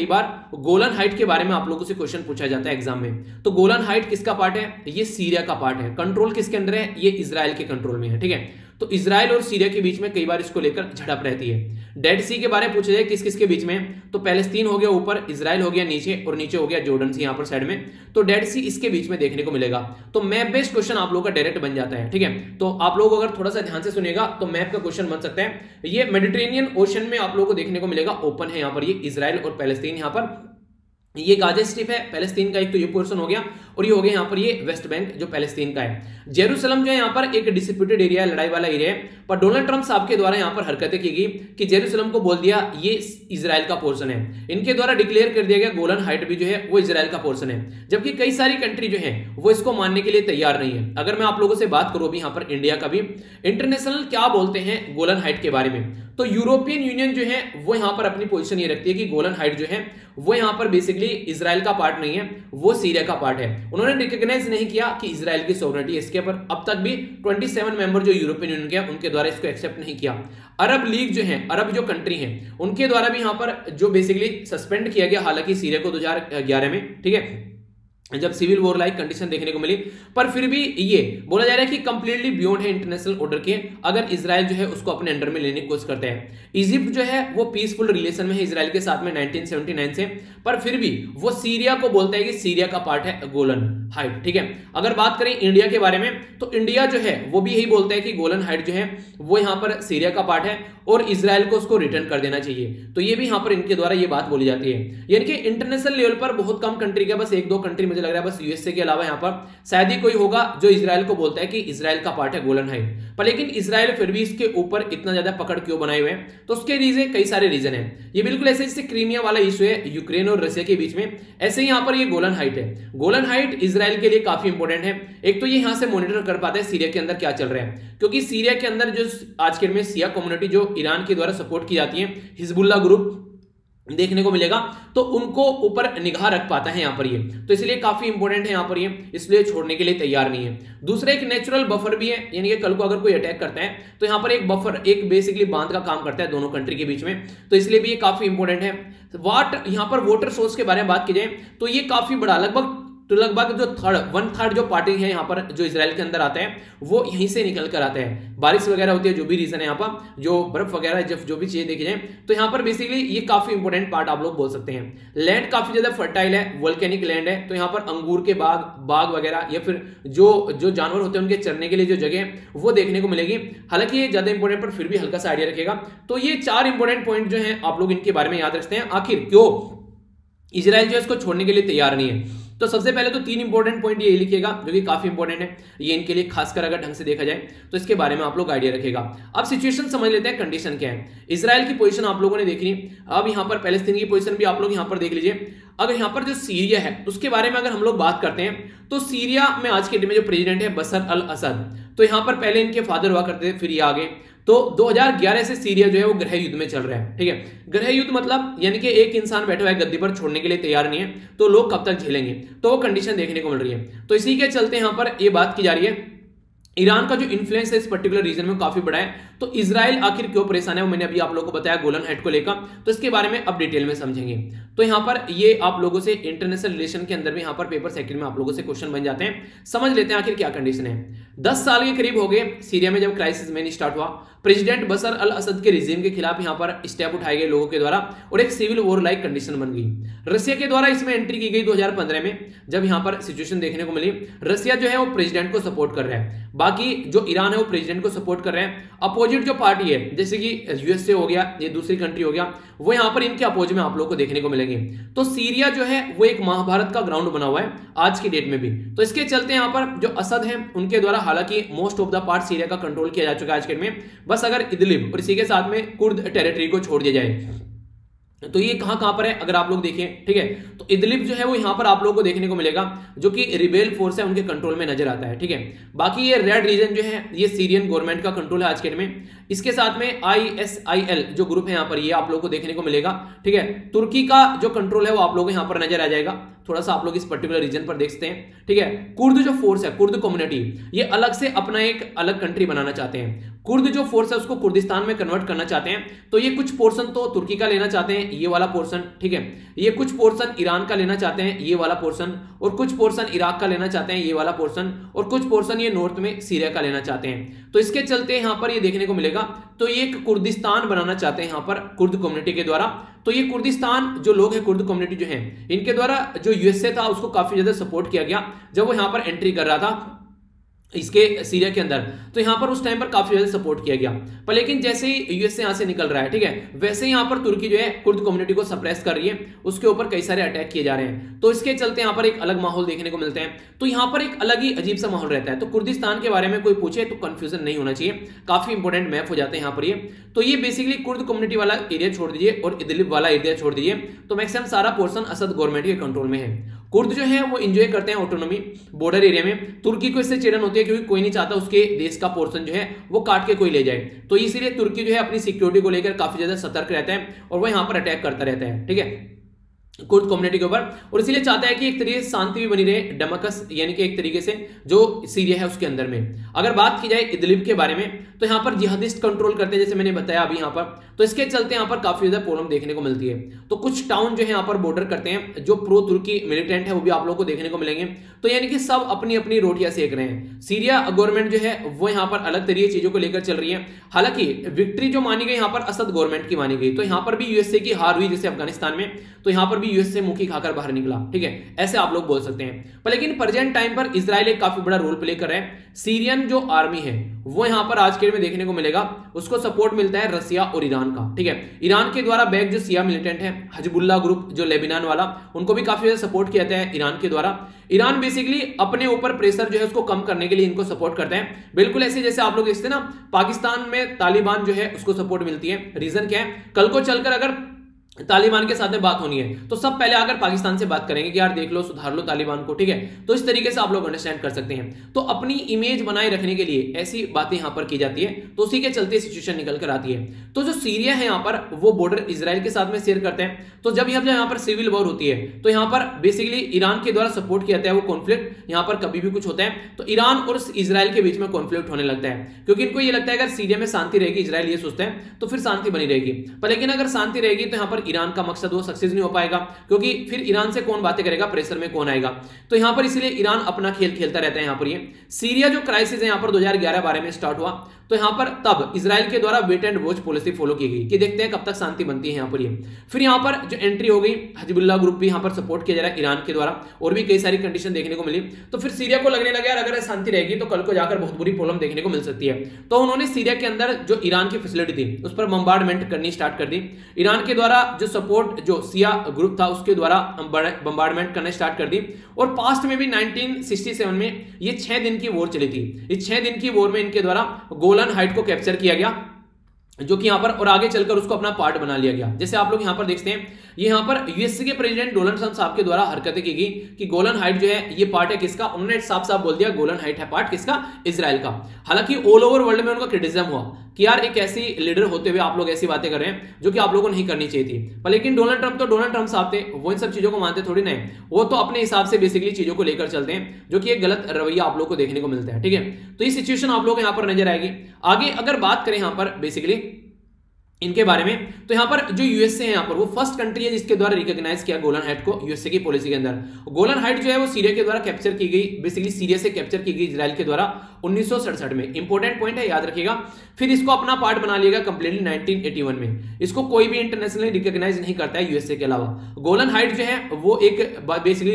गोलन हाइट के बारे में आप लोगों से क्वेश्चन पूछा जाता है एग्जाम में। तो गोलन हाइट किसका पार्ट है? ये सीरिया का पार्ट है। कंट्रोल किसके अंदर है? ये इजराइल के कंट्रोल में है, ठीक है। तो इजराइल और सीरिया के बीच में कई बार इसको लेकर झड़प रहती है। डेड सी के बारे में पूछा जाए किस किस के बीच में, तो पैलेस्तीन हो गया ऊपर, इजराइल हो गया नीचे, और नीचे हो गया जॉर्डन सी यहाँ पर साइड में। तो डेड सी इसके बीच में देखने को मिलेगा। तो मैप बेस्ड क्वेश्चन आप लोगों का डायरेक्ट बन जाता है, ठीक है। तो आप लोग अगर थोड़ा सा ध्यान से सुनिएगा तो मैप का क्वेश्चन बन सकता है। ये मेडिटेरेनियन ओशन में आप लोगों को देखने को मिलेगा, ओपन है यहाँ पर ये इजराइल और पैलेस्तीन। यहाँ पर ये गाजा स्ट्रिप है पैलेस्तीन का, एक तो ये पोर्शन हो गया, और ये हो गया यहाँ पर ये वेस्ट बैंक जो पैलेस्तीन का है। जेरूसलम जो है यहाँ पर एक डिस्प्यूटेड एरिया है, लड़ाई वाला एरिया है, पर डोनाल्ड ट्रंप साहब के द्वारा यहाँ पर हरकतें की गई कि जेरूसलम को बोल दिया ये इजराइल का पोर्शन है। इनके द्वारा डिक्लेयर कर दिया गया गोलन हाइट भी जो है वो इजराइल का पोर्शन है, जबकि कई सारी कंट्री जो है वो इसको मानने के लिए तैयार नहीं है। अगर मैं आप लोगों से बात करूं अभी यहाँ पर इंडिया का भी इंटरनेशनल क्या बोलते हैं गोलन हाइट के बारे में, तो यूरोपियन यूनियन जो है वो यहाँ पर अपनी पोजीशन ये रखती है कि गोलन हाइट जो है वो यहाँ पर बेसिकली इजराइल का पार्ट नहीं है, वो सीरिया का पार्ट है। उन्होंने रिकॉग्नाइज नहीं किया कि इजराइल की सॉवरेनिटी इसके पर। अब तक भी 27 मेंबर जो यूरोपियन यूनियन के हैं उनके द्वारा इसको एक्सेप्ट नहीं किया। अरब लीग जो है, अरब जो कंट्री है, उनके द्वारा भी यहाँ पर जो बेसिकली सस्पेंड किया गया हालांकि सीरिया को 2011 में, ठीक है, जब सिविल वॉर लाइक कंडीशन देखने को मिली, पर फिर भी ये बोला जा रहा है कि कंप्लीटली बियॉन्ड है इंटरनेशनल ऑर्डर के, अगर इजराइल जो है उसको अपने अंडर में लेने की कोशिश करते हैं। इजिप्ट जो है वो पीसफुल रिलेशन में है इजराइल के साथ में 1979 से, पर फिर भी वो सीरिया को बोलता है कि सीरिया का पार्ट है गोलन हाइट, ठीक है। अगर बात करें इंडिया के बारे में, तो इंडिया जो है वो भी यही बोलता है कि गोलन हाइट जो है वो यहाँ पर सीरिया का पार्ट है और इजराइल को उसको रिटर्न कर देना चाहिए। तो ये भी यहाँ पर इनके द्वारा ये बात बोली जाती है। यानी कि इंटरनेशनल लेवल पर बहुत कम कंट्री का, बस एक दो कंट्री मुझे लग रहा है, बस यूएसए के अलावा यहाँ पर शायद ही कोई होगा जो इजराइल को बोलता है कि इजराइल का पार्ट है गोलन हाइट। पर लेकिन इजराइल फिर भी इसके ऊपर इतना ज्यादा पकड़ क्यों बनाए हुए हैं, तो उसके रीजन कई सारे रीजन है। ये बिल्कुल ऐसे जैसे क्रीमिया वाला इशू है यूक्रेन और रशिया के बीच में, ऐसे ही यहाँ पर ये गोलन हाइट है। गोलन हाइट इजराइल के लिए काफी इंपॉर्टेंट है। एक तो ये यहाँ से मॉनिटर कर पाता है सीरिया के अंदर क्या चल रहा है, क्योंकि सीरिया के अंदर जो आज के में सिया कम्युनिटी जो ईरान के द्वारा सपोर्ट की जाती है, हिजबुल्ला ग्रुप देखने को मिलेगा, तो उनको ऊपर निगाह रख पाता है यहाँ पर ये, तो इसलिए काफी इंपॉर्टेंट है यहाँ पर ये, इसलिए छोड़ने के लिए तैयार नहीं है। दूसरा एक नेचुरल बफर भी है, यानी कि कल को अगर कोई अटैक करता है तो यहाँ पर एक बफर, एक बेसिकली बांध का काम करता है दोनों कंट्री के बीच में, तो इसलिए भी ये काफी इंपॉर्टेंट है। यहाँ पर वाटर सोर्स के बारे में बात की जाए तो ये काफी बड़ा, लगभग जो 1/3 जो पार्टी है यहाँ पर जो इजराइल के अंदर आता है वो यहीं से निकल कर आता है। बारिश वगैरह होती है, जो भी रीजन है यहाँ पर, जो बर्फ वगैरह जब जो भी चीजें देखी जाए, तो यहाँ पर बेसिकली ये काफी इंपॉर्टेंट पार्ट आप लोग बोल सकते हैं। लैंड काफी ज्यादा फर्टाइल है, वोल्केनिक लैंड है, तो यहाँ पर अंगूर के बाग वगैरह या फिर जो जानवर होते हैं उनके चरने के लिए जो जगह है वो देखने को मिलेगी। हालांकि ये ज्यादा इंपॉर्टेंट पर फिर भी हल्का सा आइडिया रखेगा। तो ये 4 इंपॉर्टेंट पॉइंट जो है आप लोग इनके बारे में याद रखते हैं। आखिर क्यों इजराइल जो है इसको छोड़ने के लिए तैयार नहीं है, तो सबसे पहले तो 3 इंपॉर्टेंट पॉइंट ये लिखिएगा जो कि काफी इंपॉर्टेंट है, ये इनके लिए खासकर अगर ढंग से देखा जाए तो इसके बारे में आप लोग आइडिया रखेगा। अब सिचुएशन समझ लेते हैं, कंडीशन क्या है। इजराइल की पोजीशन आप लोगों ने देख ली, अब यहाँ पर पैलेस्तीन की पोजीशन भी आप लोग यहाँ पर देख लीजिए। अगर यहाँ पर जो सीरिया है उसके बारे में अगर हम लोग बात करते हैं, तो सीरिया में आज के डेट में जो प्रेसिडेंट है बशर अल असद, तो यहाँ पर पहले इनके फादर हुआ करते थे, फिर ये आगे। तो 2011 से सीरिया जो है वो गृह युद्ध में चल रहा है, ठीक है। गृह युद्ध मतलब यानी कि एक इंसान बैठा हुआ है गद्दी पर, छोड़ने के लिए तैयार नहीं है, तो लोग कब तक झेलेंगे, तो वो कंडीशन देखने को मिल रही है। तो इसी के चलते यहाँ पर ये बात की जा रही है ईरान का जो इन्फ्लुएंस है इस पर्टिकुलर रीजन में काफी बड़ा है। तो इजराइल आखिर क्यों परेशान है वो मैंने अभी आप लोगों को बताया गोलन हाइट को लेकर, तो इसके बारे में अब डिटेल में समझेंगे। तो यहाँ पर ये आप लोगों से इंटरनेशनल रिलेशन के अंदर में यहाँ पर पेपर सेकंड में आप लोगों से क्वेश्चन बन जाते हैं। समझ लेते हैं आखिर क्या कंडीशन है। 10 साल के करीब हो गए सीरिया में जब क्राइसिस में स्टार्ट हुआ, प्रेसिडेंट बशर अल असद के रिजीम के खिलाफ यहाँ पर स्टेप उठाए गए लोगों के द्वारा और एक सिविल वॉर लाइक कंडीशन बन गई। रशिया के द्वारा इसमें एंट्री की गई 2015 में, जब यहाँ पर सिचुएशन देखने को मिली। रशिया जो है वो प्रेसिडेंट को सपोर्ट कर रहा है, बाकी जो ईरान है वो प्रेसिडेंट को सपोर्ट कर रहे हैं। अपोजिट जो पार्टी है जैसे कि यूएसए हो गया, ये दूसरी कंट्री हो गया, वो यहाँ पर इनके अपोज में आप लोग को देखने को मिलेंगे। तो सीरिया जो है वो एक महाभारत का ग्राउंड बना हुआ है आज की डेट में भी। तो इसके चलते यहाँ पर जो असद है उनके द्वारा हालांकि most of the part Syria का कंट्रोल किया जा चुका है आज के डेट में, बस अगर इदलिब और इसी के साथ में कुर्द टेरिटरी को छोड़ दिया जाए तो ये कहां पर है अगर आप लोग देखें, ठीक है। तो इदलिब जो है वो यहां पर आप लोगों को देखने को मिलेगा जो कि रिबेल फोर्स है उनके कंट्रोल में नजर आता है, ठीक है। बाकी ये रेड रीजन जो है ये सीरियन गवर्नमेंट का कंट्रोल है आज के डेट में। इसके साथ में ISIL जो ग्रुप है यहाँ पर ये आप लोगों को देखने को मिलेगा, ठीक है। तुर्की का जो कंट्रोल है वो आप लोगों को यहाँ पर नजर आ जाएगा। थोड़ा सा आप लोग इस पर्टिकुलर रीजन पर देखते हैं, ठीक है। कुर्द जो फोर्स है, कुर्द कम्युनिटी, ये अलग से अपना एक अलग कंट्री बनाना चाहते हैं। कुर्द जो फोर्स है उसको कुर्दिस्तान में कन्वर्ट करना चाहते हैं। तो ये कुछ पोर्शन तो तुर्की का लेना चाहते हैं, ये वाला पोर्शन, ठीक है। ये कुछ पोर्शन ईरान का लेना चाहते हैं, ये वाला पोर्शन, और कुछ पोर्शन इराक का लेना चाहते हैं, ये वाला पोर्शन, और कुछ पोर्शन ये नॉर्थ में सीरिया का लेना चाहते हैं। तो इसके चलते यहां पर ये देखने को मिलेगा, तो ये एक कुर्दिस्तान बनाना चाहते हैं यहां पर कुर्द कम्युनिटी के द्वारा। तो ये कुर्दिस्तान जो लोग हैं, कुर्द कम्युनिटी जो है, इनके द्वारा जो यूएसए था उसको काफी ज्यादा सपोर्ट किया गया जब वो यहां पर एंट्री कर रहा था इसके सीरिया के अंदर। तो यहां पर उस टाइम पर काफी ज्यादा सपोर्ट किया गया, पर लेकिन जैसे ही यूएसए यहां से निकल रहा है, ठीक है, वैसे ही यहां पर तुर्की जो है कुर्द कम्युनिटी को सप्रेस कर रही है, उसके ऊपर कई सारे अटैक किए जा रहे हैं। तो इसके चलते यहां पर एक अलग माहौल देखने को मिलते हैं। तो यहां पर एक अलग ही अजीब सा माहौल रहता है। तो कुर्दिस्तान के बारे में कोई पूछे तो कंफ्यूजन नहीं होना चाहिए, काफी इंपॉर्टेंट मैप हो जाते हैं यहां पर ये। तो ये बेसिकली कुर्द कम्युनिटी वाला एरिया छोड़ दीजिए और इदलिब वाला एरिया छोड़ दीजिए, तो मैक्सिमम सारा पोर्शन असद गवर्नमेंट के कंट्रोल में है। कुर्द जो है वो एंजॉय करते हैं ऑटोनॉमी बॉर्डर एरिया में। तुर्की को इससे चिड़न होती है क्योंकि कोई नहीं चाहता उसके देश का पोर्शन जो है वो काट के कोई ले जाए। तो इसीलिए तुर्की जो है अपनी सिक्योरिटी को लेकर काफी ज्यादा सतर्क रहता है और वो यहां पर अटैक करता रहता है, ठीक है, कुर्द कम्युनिटी के ऊपर। और इसीलिए चाहता है कि एक तरीके से शांति भी बनी रहे डमस्कस, यानी कि एक तरीके से जो सीरिया है उसके अंदर में। अगर बात की जाए इदलिब के बारे में, तो यहां पर जिहादिस्ट कंट्रोल करते हैं, जैसे मैंने बताया अभी यहां पर। तो इसके चलते यहां पर काफी ज्यादा प्रॉब्लम देखने को मिलती है। तो कुछ टाउन जो है यहां पर बॉर्डर करते हैं, जो प्रो तुर्की मिलिटेंट है वो भी आप लोगों को देखने को मिलेंगे। तो यानी कि सब अपनी अपनी रोटियां सेक रहे हैं। सीरिया गवर्नमेंट जो है वो यहां पर अलग तरीके चीजों को लेकर चल रही है। हालांकि विक्ट्री जो मानी गई यहां पर असद गवर्नमेंट की मानी गई। तो यहां पर भी यूएसए की हार हुई जैसे अफगानिस्तान में, तो यहां पर भी यूएसए मुखी खाकर बाहर निकला, ठीक है, ऐसे आप लोग बोल सकते हैं। पर लेकिन प्रेजेंट टाइम पर इजराइल एक काफी बड़ा रोल प्ले कर रहा है। सीरियन जो आर्मी है वो यहां पर आज के डेट में देखने को मिलेगा, उसको सपोर्ट मिलता है रसिया और ईरान का, ठीक है। ईरान के द्वारा बैक जो शिया मिलिटेंट है, हिजबुल्लाह ग्रुप जो लेबनान वाला, उनको भी काफी ज्यादा सपोर्ट किया जाता है ईरान के द्वारा। ईरान बेसिकली अपने ऊपर प्रेशर जो है उसको कम करने के लिए इनको सपोर्ट करते हैं, बिल्कुल ऐसे जैसे आप लोग देखते हैं ना पाकिस्तान में तालिबान जो है उसको सपोर्ट मिलती है। रीजन क्या है, कल को चलकर अगर तालिबान के साथ में बात होनी है तो सब पहले आकर पाकिस्तान से बात करेंगे कि यार देख लो, सुधार लो तालिबान को, ठीक है। तो इस तरीके से आप लोग अंडरस्टैंड कर सकते हैं। तो अपनी इमेज बनाए रखने के लिए ऐसी बातें यहां पर की जाती है, तो उसी के चलते सिचुएशन निकल कर आती है। तो जो सीरिया है यहां पर वो बॉर्डर इजराइल के साथ में शेयर करते हैं। तो जब यहां पर सिविल वॉर होती है तो यहां पर बेसिकली ईरान के द्वारा सपोर्ट किया जाता है वो कॉन्फ्लिक्ट। यहां पर कभी भी कुछ होता है तो ईरान और इजराइल के बीच में कॉन्फ्लिक्ट होने लगता है, क्योंकि इनको ये लगता है अगर सीरिया में शांति रहेगी, इजराइल ये सोचते हैं, तो फिर शांति बनी रहेगी। पर लेकिन अगर शांति रहेगी तो यहां पर ईरान का मकसद वो सक्सेस नहीं हो पाएगा, क्योंकि फिर ईरान से कौन बातें करेगा, प्रेशर में कौन आएगा। तो यहां पर इसलिए ईरान अपना खेल खेलता रहता है। यहां पर ये सीरिया जो क्राइसिस है यहां पर 2011-12 में स्टार्ट हुआ, तो यहां पर तब इजराइल के द्वारा wait and watch policy follow की गई कि देखते हैं कब तक शांति बनती है यहां पर ये। फिर यहां पर जो एंट्री हो गई, हिजबुल्लाह ग्रुप भी यहां पर सपोर्ट किया जा रहा है ईरान के द्वारा, और भी कई सारी कंडीशन देखने को मिली। तो फिर सीरिया को लगने लगा यार अगर शांति रहेगी तो कल को जाकर बहुत बुरी प्रॉब्लम देखने को मिल सकती है। तो उन्होंने सीरिया के अंदर जो ईरान की फैसिलिटी थी उस पर बम्बार्डमेंट करनी स्टार्ट कर दी। ईरान के द्वारा जो सपोर्ट जो शिया ग्रुप था उसके द्वारा बम्बार्डमेंट करना स्टार्ट कर दी। और पास्ट में भी 1967 में ये 6 दिन की वॉर चली थी। इस 6 दिन की वॉर में इनके द्वारा गोलन हाइट को कैप्चर किया गया, जो कि यहां पर और आगे चलकर उसको अपना पार्ट बना लिया गया। जैसे आप लोग यहां पर देखते हैं, ये यहां पर यूएसए के प्रेसिडेंट डोनाल्ड ट्रंप साहब के द्वारा हरकतें की गई कि गोलन हाइट जो है ये पार्ट है किसका, उन्होंने साफ साफ बोल दिया गोलन हाइट है पार्ट किसका, इजराइल का। हालांकि ऑल ओवर वर्ल्ड में उनका क्रिटिसिज्म हुआ कि यार एक ऐसी लीडर होते हुए आप लोग ऐसी बातें कर रहे हैं जो कि आप लोगों को नहीं करनी चाहिए थी। पर लेकिन डोनाल्ड ट्रंप तो डोनाल्ड ट्रंप साहब थे, वो इन सब चीजों को मानते थोड़ी ना है, वो तो अपने हिसाब से बेसिकली चीजों को लेकर चलते हैं, जो कि एक गलत रवैया आप लोग को देखने को मिलता है, ठीक है। तो ये सिचुएशन आप लोग यहां पर नजर आएगी। आगे अगर बात करें यहां पर बेसिकली इनके बारे में, तो यहां पर जो यूएसए है यहां पर वो फर्स्ट कंट्री है जिसके द्वारा रिकॉग्नाइज किया गोलन हाइट को यूएसए की पॉलिसी के अंदर। गोलन हाइट जो है वो सीरिया के द्वारा कैप्चर की गई, बेसिकली सीरिया से कैप्चर की गई इजराइल के द्वारा 1967 में। इंपॉर्टेंट पॉइंट है, याद रखिएगा। फिर इसको अपना पार्ट बना लिएगा कंप्लीटली 1981 में। इसको कोई भी इंटरनेशनली रिकॉग्नाइज नहीं करता है यूएसए के अलावा। गोलन हाइट जो है वो एक बेसिकली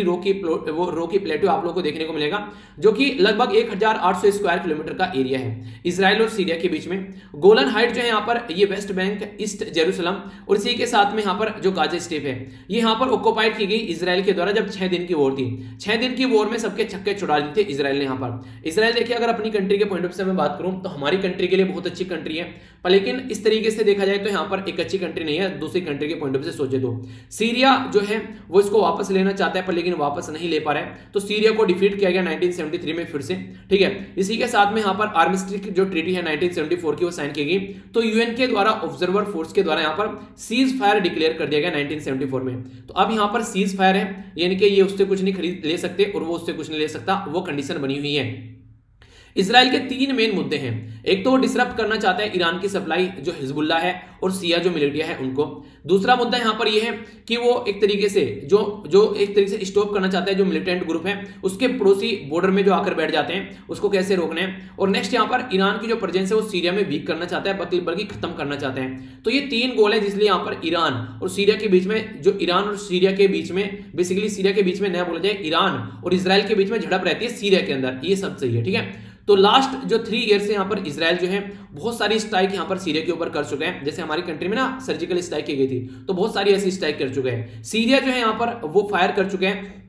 रोकी प्लेटो आप लोगों को देखने को मिलेगा, जो कि लगभग 1800 स्क्वायर किलोमीटर का एरिया है इजराइल और सीरिया के बीच में। गोलन हाइट जो है यहाँ पर ये वेस्ट बैंक, ईस्ट जेरूसलम और इसी के साथ में यहाँ पर जो गाजा स्ट्रिप है ये यहाँ पर ऑक्युपाइड की गई इजराइल के द्वारा जब 6 दिन की वॉर थी। 6 दिन की वॉर में सबके छक्के छुड़ा दिए थे इजराइल ने। यहाँ पर इजराइल देखिए, अगर अपनी कंट्री के पॉइंट ऑफ से मैं बात करूं तो हमारी कंट्री के लिए बहुत अच्छी कंट्री है, पर लेकिन इस तरीके से देखा जाए तो यहाँ पर एक अच्छी कंट्री नहीं है दूसरी कंट्री के पॉइंट ऑफ से सोचे तो। सीरिया जो है वो इसको वापस लेना चाहता है पर लेकिन वापस नहीं ले पा रहा है, तो सीरिया को डिफीट किया गया 1973 में फिर से, ठीक है। इसी के साथ में यहाँ पर आर्मिस्टिस जो ट्रीटी है 1974 की वो साइन की गई। तो यूएन के द्वारा ऑब्जर्वर फोर्स के द्वारा यहाँ पर सीज फायर डिक्लेयर कर दिया गया 1974 में। तो अब यहाँ पर सीज फायर है, यानी कि ये उससे कुछ नहीं खरीद ले सकते और वो उससे कुछ नहीं ले सकता, वो कंडीशन बनी हुई है। इजराइल के 3 मेन मुद्दे हैं। एक तो वो डिसरप्ट करना चाहता है ईरान की सप्लाई जो हिजबुल्लाह है और सिया जो मिलिटिया है उनको। दूसरा मुद्दा यहां पर ये है कि वो एक तरीके से जो एक तरीके से स्टॉप करना चाहता है जो मिलिटेंट ग्रुप है उसके पड़ोसी बॉर्डर में जो आकर बैठ जाते हैं उसको कैसे रोकना है। और नेक्स्ट यहां पर ईरान की जो प्रेजेंस है वो सीरिया में वीक करना चाहता है, बल्कि खत्म करना चाहता है। तो ये 3 गोल है जिसलिए यहां पर ईरान और सीरिया के बीच में, जो ईरान और सीरिया के बीच में, बेसिकली सीरिया के बीच में नया बोला जाए, ईरान और इजराइल के बीच में झड़प रहती है सीरिया के अंदर। ये सब सही है, ठीक है। तो लास्ट जो 3 ईयर से यहाँ पर इजराइल जो है बहुत सारी स्ट्राइक यहाँ पर सीरिया के ऊपर कर चुके हैं। जैसे हमारी कंट्री में ना सर्जिकल स्ट्राइक की गई थी, तो बहुत सारी ऐसी स्ट्राइक कर चुके हैं। सीरिया जो है यहाँ पर वो फायर कर चुके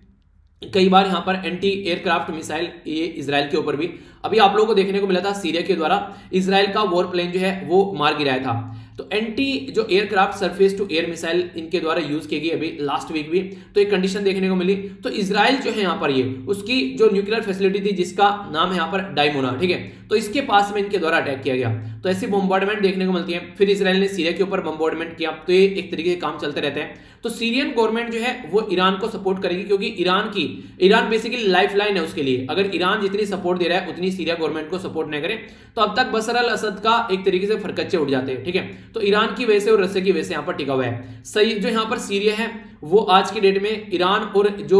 हैं कई बार यहाँ पर एंटी एयरक्राफ्ट मिसाइल ये इजराइल के ऊपर भी। अभी आप लोगों को देखने को मिला था सीरिया के द्वारा इजराइल का वॉर प्लेन जो है वो मार गिराया था। तो एंटी जो aircraft surface to air missile इनके द्वारा यूज की गई अभी लास्ट वीक भी, तो एक कंडीशन देखने को मिली। तो इजराइल जो है यहाँ पर ये उसकी जो न्यूक्लियर फैसिलिटी थी जिसका नाम है यहाँ पर डायमोना, ठीक है, तो इसके पास में इनके द्वारा अटैक किया गया। तो ऐसी बॉम्बार्डमेंट देखने को मिलती है। फिर इजराइल ने सीरिया के ऊपर बॉम्बार्डमेंट किया। तो ये एक तरीके से काम चलते रहते हैं। तो सीरियन गवर्नमेंट जो है वो ईरान को सपोर्ट करेगी, क्योंकि ईरान बेसिकली लाइफलाइन है उसके लिए। अगर ईरान जितनी सपोर्ट दे रहा है उतनी सीरिया गवर्नमेंट को सपोर्ट नहीं करे तो अब तक बशर अल असद का एक तरीके से फरकच्चे उठ जाते हैं, ठीक है। तो ईरान की वजह से और रसिया की वजह से यहां पर टिका हुआ है। सही जो यहां पर सीरिया है वो आज की डेट में ईरान और जो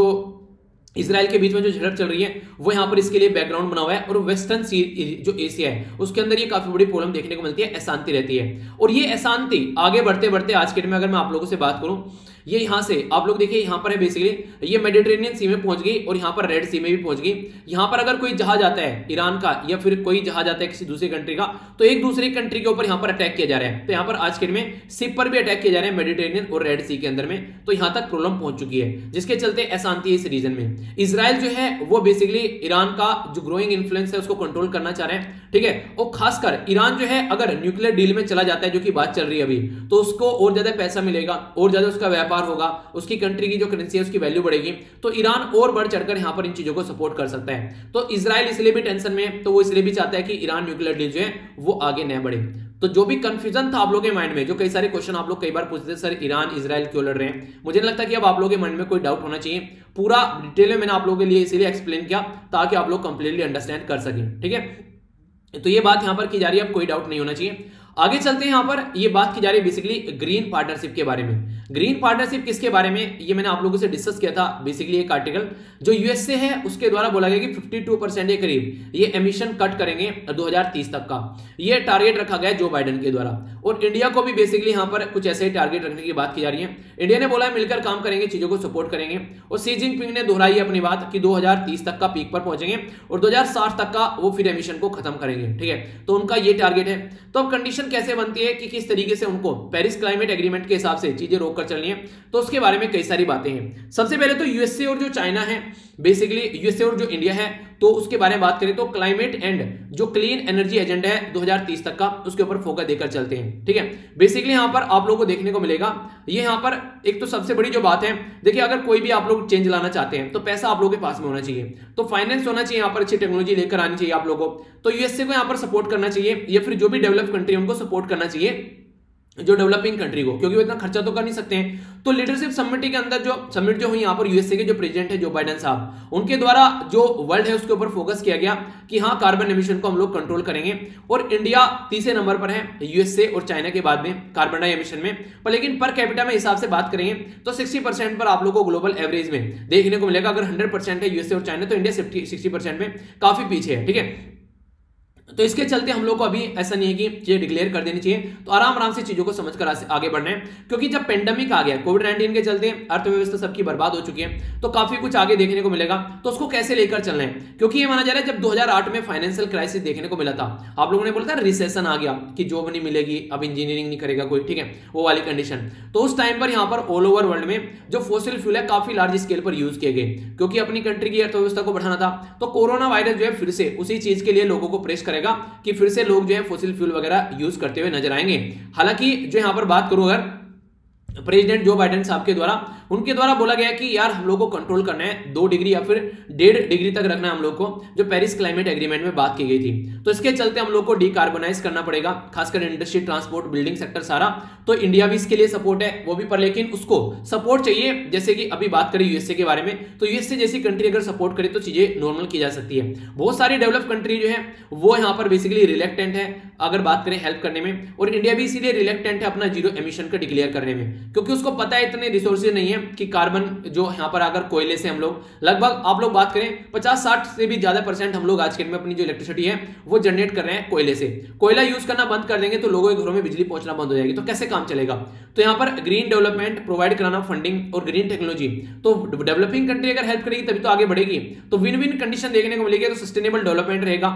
इजराइल के बीच में जो झड़प चल रही है वो यहाँ पर इसके लिए बैकग्राउंड बना हुआ है। और वेस्टर्न जो एशिया है उसके अंदर ये काफी बड़ी प्रॉब्लम देखने को मिलती है, अशांति रहती है। और ये अशांति आगे बढ़ते बढ़ते आज के डेट में अगर मैं आप लोगों से बात करूं, ये यहां से आप लोग देखिए यहां पर है बेसिकली ये मेडिटेरेनियन सी में पहुंच गई और यहां पर रेड सी में भी पहुंच गई। यहां पर अगर कोई जहाज आता है ईरान का या फिर कोई जहाज आता है किसी दूसरी कंट्री का, तो एक दूसरी कंट्री के ऊपर यहां पर अटैक किया जा रहा है। तो यहां पर आज के में शिप पर भी अटैक किए जा रहे हैं मेडिटेरेनियन और रेड सी के अंदर में। तो यहां तक प्रॉब्लम पहुंच चुकी है जिसके चलते अशांति इस रीजन में। इजराइल जो है वो बेसिकली ईरान का जो ग्रोइंग इन्फ्लुएंस है उसको कंट्रोल करना चाह रहे हैं, ठीक है। और खासकर ईरान जो है अगर न्यूक्लियर डील में चला जाता है, जो कि बात चल रही है अभी, तो उसको और ज्यादा पैसा मिलेगा और ज्यादा उसका व्यापार होगा, उसकी कंट्री की जो करेंसी है उसकी वैल्यू बढ़ेगी। तो ईरान और बढ़ चढ़कर यहां पर इन चीजों को सपोर्ट कर सकता है। तो इजराइल इसलिए भी टेंशन में है, तो वो इसलिए भी चाहता है कि ईरान न्यूक्लियर डील जो है वो आगे न बढ़े। तो जो भी कंफ्यूजन था आप लोगों के माइंड में, जो कई सारे क्वेश्चन आप लोग कई बार पूछते थे, सर ईरान इजराइल क्यों लड़ रहे हैं, मुझे नहीं लगता कि अब आप लोगों के माइंड में कोई डाउट होना चाहिए। पूरा डिटेल में मैंने आप लोगों के लिए इसीलिए एक्सप्लेन किया ताकि आप लोग कंप्लीटली अंडरस्टैंड कर सकें, ठीक है। तो ये बात यहां पर की जा रही है, अब कोई डाउट नहीं होना चाहिए। आगे चलते हैं। यहां पर ये बात की जा रही है बेसिकली ग्रीन पार्टनरशिप के बारे में। ग्रीन पार्टनरशिप किसके बारे में, ये मैंने आप लोगों से डिस्कस किया था। बेसिकली एक आर्टिकल जो यूएसए है उसके द्वारा बोला गया कि 52% के करीब ये एमिशन कट करेंगे 2030 तक का, ये टारगेट रखा गया जो बाइडेन के द्वारा। और इंडिया को भी बेसिकली यहां पर कुछ ऐसे टारगेट रखने की बात की जा रही है। इंडिया ने बोला है मिलकर काम करेंगे, चीजों को सपोर्ट करेंगे। और शी जिनपिंग ने दोहराई अपनी बात कि 2030 तक का पीक पर पहुंचेंगे और 2060 तक का वो फिर एमिशन को खत्म करेंगे, ठीक है। तो उनका ये टारगेट है। तो अब कंडीशन कैसे बनती है कि किस तरीके से उनको पेरिस क्लाइमेट एग्रीमेंट के हिसाब से चीजें रोक कर चलनी है, तो उसके बारे में कई सारी बातें हैं। सबसे पहले तो यूएसए और जो चाइना है, बेसिकली यूएसए और जो इंडिया है, तो उसके बारे में बात करें तो क्लाइमेट एंड जो क्लीन एनर्जी एजेंडा है 2030 तक का, उसके ऊपर फोकस देकर चलते हैं, ठीक है। बेसिकली यहां पर आप लोगों को देखने को मिलेगा, ये यहां पर एक तो सबसे बड़ी जो बात है, देखिए अगर कोई भी आप लोग चेंज लाना चाहते हैं तो पैसा आप लोगों के पास में होना चाहिए, तो फाइनेंस होना चाहिए, यहां पर अच्छी टेक्नोलॉजी लेकर आनी चाहिए आप लोगों को। तो यूएसए को यहां पर सपोर्ट करना चाहिए या फिर जो भी डेवलप कंट्री है उनको सपोर्ट करना चाहिए, जो डेवलपिंग कंट्री को, क्योंकि वो इतना खर्चा तो कर नहीं सकते हैं। तो लीडरशिप समिट के अंदर जो समिट जो हुई यहाँ पर यूएसए के जो प्रेसिडेंट है जो बाइडेन साहब, उनके द्वारा जो वर्ल्ड है उसके ऊपर फोकस किया गया कि हाँ कार्बन एमिशन को हम लोग कंट्रोल करेंगे। और इंडिया तीसरे नंबर पर है यूएसए और चाइना के बाद में कार्बन डाई एमिशन में, पर लेकिन पर कैपिटा में हिसाब से बात करेंगे तो 60% पर आप लोगों को ग्लोबल एवरेज में देखने को मिलेगा। अगर 100% है यूएसए और चाइना, तो इंडिया 60% में काफी पीछे है, ठीक है। तो इसके चलते हम लोग को अभी ऐसा नहीं है कि चीजें डिक्लेयर कर देनी चाहिए, तो आराम आराम से चीजों को समझकर आगे बढ़ना है। क्योंकि जब पेंडेमिक आ गया कोविड-19 के चलते अर्थव्यवस्था सबकी बर्बाद हो चुकी है, तो काफी कुछ आगे देखने को मिलेगा। तो उसको कैसे लेकर चलना है, क्योंकि ये माना जा रहा है जब 2008 में फाइनेंशियल क्राइसिस देखने को मिला था, आप लोगों ने बोला था रिसेशन आ गया कि जॉब नहीं मिलेगी, अब इंजीनियरिंग नहीं करेगा कोई, ठीक है, वो वाली कंडीशन। तो उस टाइम पर यहाँ पर ऑल ओवर वर्ल्ड में जो फॉसिल फ्यूल है काफी लार्ज स्केल पर यूज किए गए, क्योंकि अपनी कंट्री की अर्थव्यवस्था को बढ़ाना था। तो कोरोना वायरस जो है फिर से उसी चीज के लिए लोगों को प्रेस करेगा कि फिर से लोग जो है फॉसिल फ्यूल वगैरह यूज करते हुए नजर आएंगे। हालांकि जो यहां पर बात करूं अगर प्रेसिडेंट जो बाइडेन साहब के द्वारा, उनके द्वारा बोला गया कि यार हम लोग को कंट्रोल करना है 2 डिग्री या फिर 1.5 डिग्री तक रखना है हम लोग को, जो पेरिस क्लाइमेट एग्रीमेंट में बात की गई थी। तो इसके चलते हम लोग को डिकार्बोनाइज करना पड़ेगा, खासकर इंडस्ट्री, ट्रांसपोर्ट, बिल्डिंग सेक्टर सारा। तो इंडिया भी इसके लिए सपोर्ट है, वो भी, पर लेकिन उसको सपोर्ट चाहिए, जैसे कि अभी बात करें यूएसए के बारे में, तो यूएसए जैसी कंट्री अगर सपोर्ट करे तो चीजें नॉर्मल की जा सकती है। बहुत सारी डेवलप कंट्री जो है वो यहाँ पर बेसिकली रिलेक्टेंट है अगर बात करें हेल्प करने में, और इंडिया भी इसीलिए रिलेक्टेंट है अपना जीरो एमिशन का डिक्लेयर करने में, क्योंकि उसको पता है इतने रिसोर्सेज नहीं है कि कार्बन जो यहाँ पर अगर कोयले से हम लोग लगभग, आप लोग बात करें 50-60 से भी ज्यादा % हम लोग आज के दिन में अपनी जो इलेक्ट्रिसिटी है वो जनरेट कर रहे हैं कोयले से। कोयला यूज करना बंद कर देंगे तो लोगों के घरों में बिजली पहुंचना बंद हो जाएगी, तो कैसे काम चलेगा। तो यहाँ पर ग्रीन डेवलपमेंट प्रोवाइड कराना, फंडिंग और ग्रीन टेक्नोलॉजी, तो डेवलपिंग कंट्री अगर हेल्प करेगी तभी तो आगे बढ़ेगी। तो विन विन कंडीशन देखने को मिलेगी, तो सस्टेनेबल डेवलपमेंट रहेगा,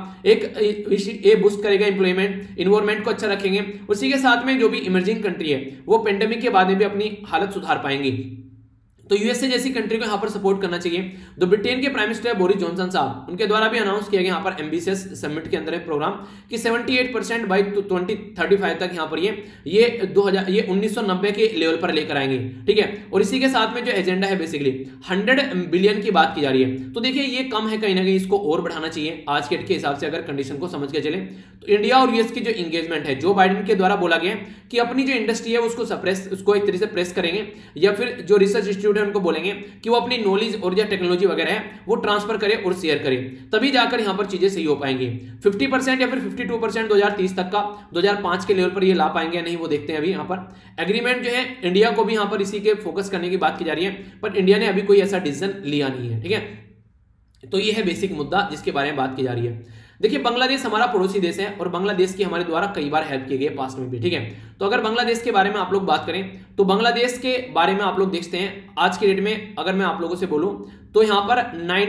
एक बूस्ट करेगा एम्प्लॉयमेंट, इन्वायरमेंट को अच्छा रखेंगे, उसी के साथ में जो भी इमर्जिंग कंट्री है वो पेंडेमिक के बाद में भी अपनी हालत सुधार पाएंगी। तो यूएसए जैसी कंट्री को यहाँ पर सपोर्ट करना चाहिए। तो ब्रिटेन के प्राइम मिनिस्टर बोरिस जॉनसन साहब, उनके द्वारा भी अनाउंस किया गया यहाँ पर एम्बिशियस समिट के अंदर प्रोग्राम कि 78% बाई 2035 तक यहाँ पर ये 1990 के लेवल पर लेकर आएंगे, ठीक है। और इसी के साथ में जो एजेंडा है बेसिकली 100 बिलियन की बात की जा रही है। तो देखिए ये कम है, कहीं ना कहीं इसको और बढ़ाना चाहिए आज के हिसाब से अगर कंडीशन को समझ के चले। तो इंडिया और यूएस की जो इंगेजमेंट है, जो बाइडेन के द्वारा बोला गया कि अपनी जो इंडस्ट्री है उसको एक तरीके से प्रेस करेंगे, या फिर जो रिसर्च इंस्टीट्यूट उनको बोलेंगे कि वो अपनी नॉलेज और जो टेक्नोलॉजी वगैरह है वो ट्रांसफर करे और शेयर करे, तभी जाकर यहां पर चीजें सही हो पाएंगी। 50% या फिर 52% 2030 तक का 2005 के लेवल पर ये ला पाएंगे या नहीं वो देखते हैं। अभी यहां पर एग्रीमेंट जो है इंडिया को भी यहां पर इसी के फोकस करने की बात की जा रही है, पर इंडिया ने अभी कोई ऐसा डिसीजन लिया नहीं है, ठीक है। तो ये है बेसिक मुद्दा जिसके बारे में बात की जा रही है। देखिए बांग्लादेश हमारा पड़ोसी देश है और बांग्लादेश की हमारे द्वारा कई बार हेल्प की गई है पास्ट में भी, ठीक है। तो अगर बांग्लादेश के बारे में आप लोग बात करें तो बांग्लादेश के बारे में आप लोग देखते हैं आज के डेट में, अगर मैं आप लोगों से बोलूं तो यहां पर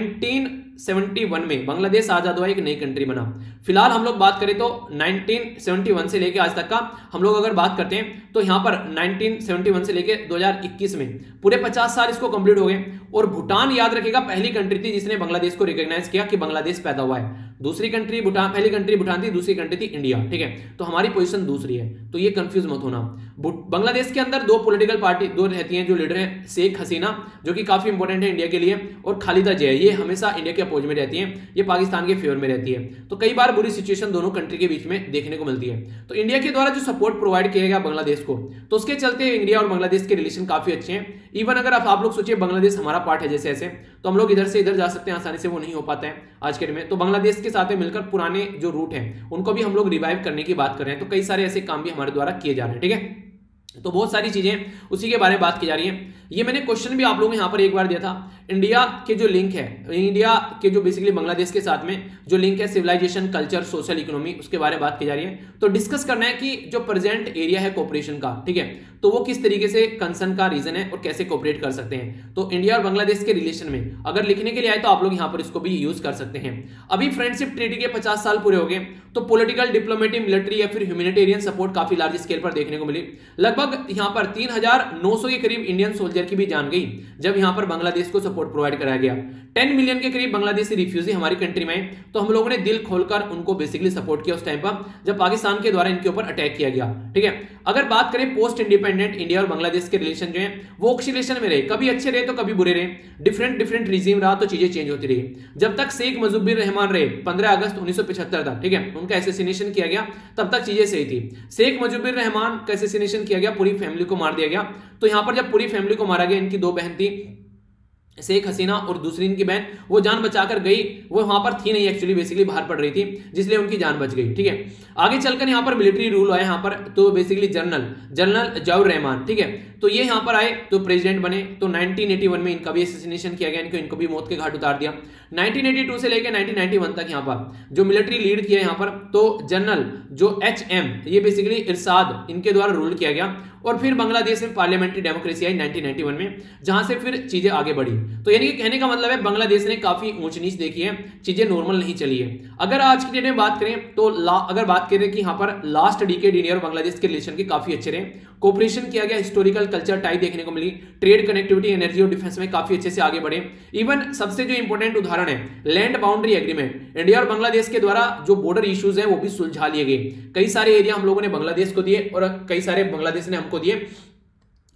1971 में बांग्लादेश आजाद हुआ, एक नई कंट्री बना। फिलहाल हम लोग बात करें तो 1971 से लेकर आज तक का हम लोग अगर बात करते हैं तो यहां पर 1971 से लेकर 2021 में पूरे 50 साल इसको कंप्लीट हो गए। और भूटान याद रखेगा पहली कंट्री थी जिसने बांग्लादेश को रिकॉग्नाइज किया कि बांग्लादेश पैदा हुआ है। दूसरी कंट्री भूटान, पहली कंट्री भूटान थी, दूसरी कंट्री थी इंडिया, ठीक है। तो हमारी पोजीशन दूसरी है, तो ये कंफ्यूज मत होना। बांग्लादेश के अंदर 2 पॉलिटिकल पार्टी रहती हैं जो लीडर हैं, शेख हसीना जो कि काफी इंपॉर्टेंट है इंडिया के लिए, और खालिदा जिया, ये हमेशा इंडिया के अपोज में रहती है, ये पाकिस्तान के फेवर में रहती है। तो कई बार बुरी सिचुएशन दोनों कंट्री के बीच में देखने को मिलती है। तो इंडिया के द्वारा जो सपोर्ट प्रोवाइड किया गया बांग्लादेश को, तो उसके चलते इंडिया और बांग्लादेश के रिलेशन काफी अच्छे हैं। इवन अगर आप लोग सोचिए बांग्लादेश हमारा पार्ट है जैसे ऐसे, तो हम लोग इधर से इधर जा सकते हैं आसानी से, वो नहीं हो पाता है आज के दिन में। तो बांग्लादेश के साथ मिलकर पुराने जो रूट हैं उनको भी हम लोग रिवाइव करने की बात कर रहे हैं। तो कई सारे ऐसे काम भी हमारे द्वारा किए जा रहे हैं, ठीक है। तो बहुत सारी चीजें उसी के बारे में बात की जा रही है। ये मैंने क्वेश्चन भी आप लोगों को यहाँ पर एक बार दिया था। इंडिया के जो लिंक है, इंडिया के जो बेसिकली बांग्लादेश के साथ में जो लिंक है, सिविलाइजेशन, कल्चर, सोशल इकोनॉमी, उसके बारे में बात की जा रही है। तो डिस्कस करना है कि जो प्रेजेंट एरिया है कोऑपरेशन का, ठीक है, तो वो किस तरीके से कंसर्न का रीजन है और कैसे कोऑपरेट कर सकते हैं। तो इंडिया और बांग्लादेश के रिलेशन में अगर लिखने के लिए आए तो आप लोग यहाँ पर इसको भी यूज कर सकते हैं। अभी फ्रेंडशिप ट्रीटी के 50 साल पूरे हो गए, तो पॉलिटिकल, डिप्लोमेटिक, मिलिट्री या फिर ह्यूमैनिटेरियन सपोर्ट काफी लार्ज स्केल पर देखने को मिली। लगभग यहाँ पर 3900 के करीब इंडियन सोल्जर की भी जान गई जब यहाँ पर बांग्लादेश को सपोर्ट प्रोवाइड कराया गया। 10 मिलियन के करीब बांग्लादेशी रिफ्यूजी हमारी कंट्री में, तो हम लोगों ने दिल खोलकर उनको बेसिकली सपोर्ट किया उस टाइम पर जब पाकिस्तान के द्वारा इनके ऊपर अटैक किया गया, ठीक है। अगर बात करें पोस्ट इंडिपेंडेंट इंडिया और बांग्लादेश के रिलेशन जो है वो ऑक्सीलेशन में रहे, कभी अच्छे रहे तो कभी बुरे रहे, डिफरेंट रिजीम रहा तो चीजें चेंज होती रही। जब तक शेख मुजीबुर रहमान रहे 15 अगस्त 1975 तक, ठीक है, उनका एसेसिनेशन किया गया, तब तक चीजें सही थी। शेख मुजीबुर रहमान का एसेसिनेशन किया गया, पूरी फैमिली को मार दिया गया। तो यहां पर जब पूरी फैमिली को मारा गया, इनकी 2 बहन थी, शेख हसीना और दूसरी इनकी बहन, वो जान बचाकर गई, वो वहां पर थी नहीं एक्चुअली, बेसिकली बाहर पड़ रही थी, जिसलिए उनकी जान बच गई, ठीक है। आगे चलकर यहाँ पर मिलिट्री रूल आया यहाँ पर, तो बेसिकली जनरल जवाहर रहमान, ठीक है, तो ये यहाँ पर आए तो प्रेसिडेंट बने। तो 1981 में इनका भी एसेसिनेशन किया गया, इनको भी मौत के घाट उतार दिया। 1982 से लेकर 1991 तक यहाँ पर जो मिलिट्री लीड किया यहाँ पर, तो जनरल जो HM, ये बेसिकली इरशाद, इनके द्वारा रूल किया गया। और फिर बांग्लादेश में पार्लियामेंट्री डेमोक्रेसी आई 1991 में, जहां से फिर चीजें आगे बढ़ी। तो यानी कि कहने का मतलब है बांग्लादेश ने काफी ऊंच नीच देखी है, चीजें नॉर्मल नहीं चली है। अगर आज की डेट में बात करें तो अगर बात करें कि यहाँ पर लास्ट डिकेड इंडिया और बांग्लादेश के रिलेशन के काफी अच्छे रहे, कोऑपरेशन किया गया, हिस्टोरिकल कल्चर टाई देखने को मिली, ट्रेड, कनेक्टिविटी, एनर्जी और डिफेंस में काफी अच्छे से आगे बढ़े। इवन सबसे जो इंपॉर्टेंट उदाहरण है लैंड बाउंड्री एग्रीमेंट, इंडिया और बांग्लादेश के द्वारा जो बॉर्डर इश्यूज हैं वो भी सुलझा लिए गए। कई सारे एरिया हम लोगों ने बांग्लादेश को दिए और कई सारे बांग्लादेश ने हमको दिए।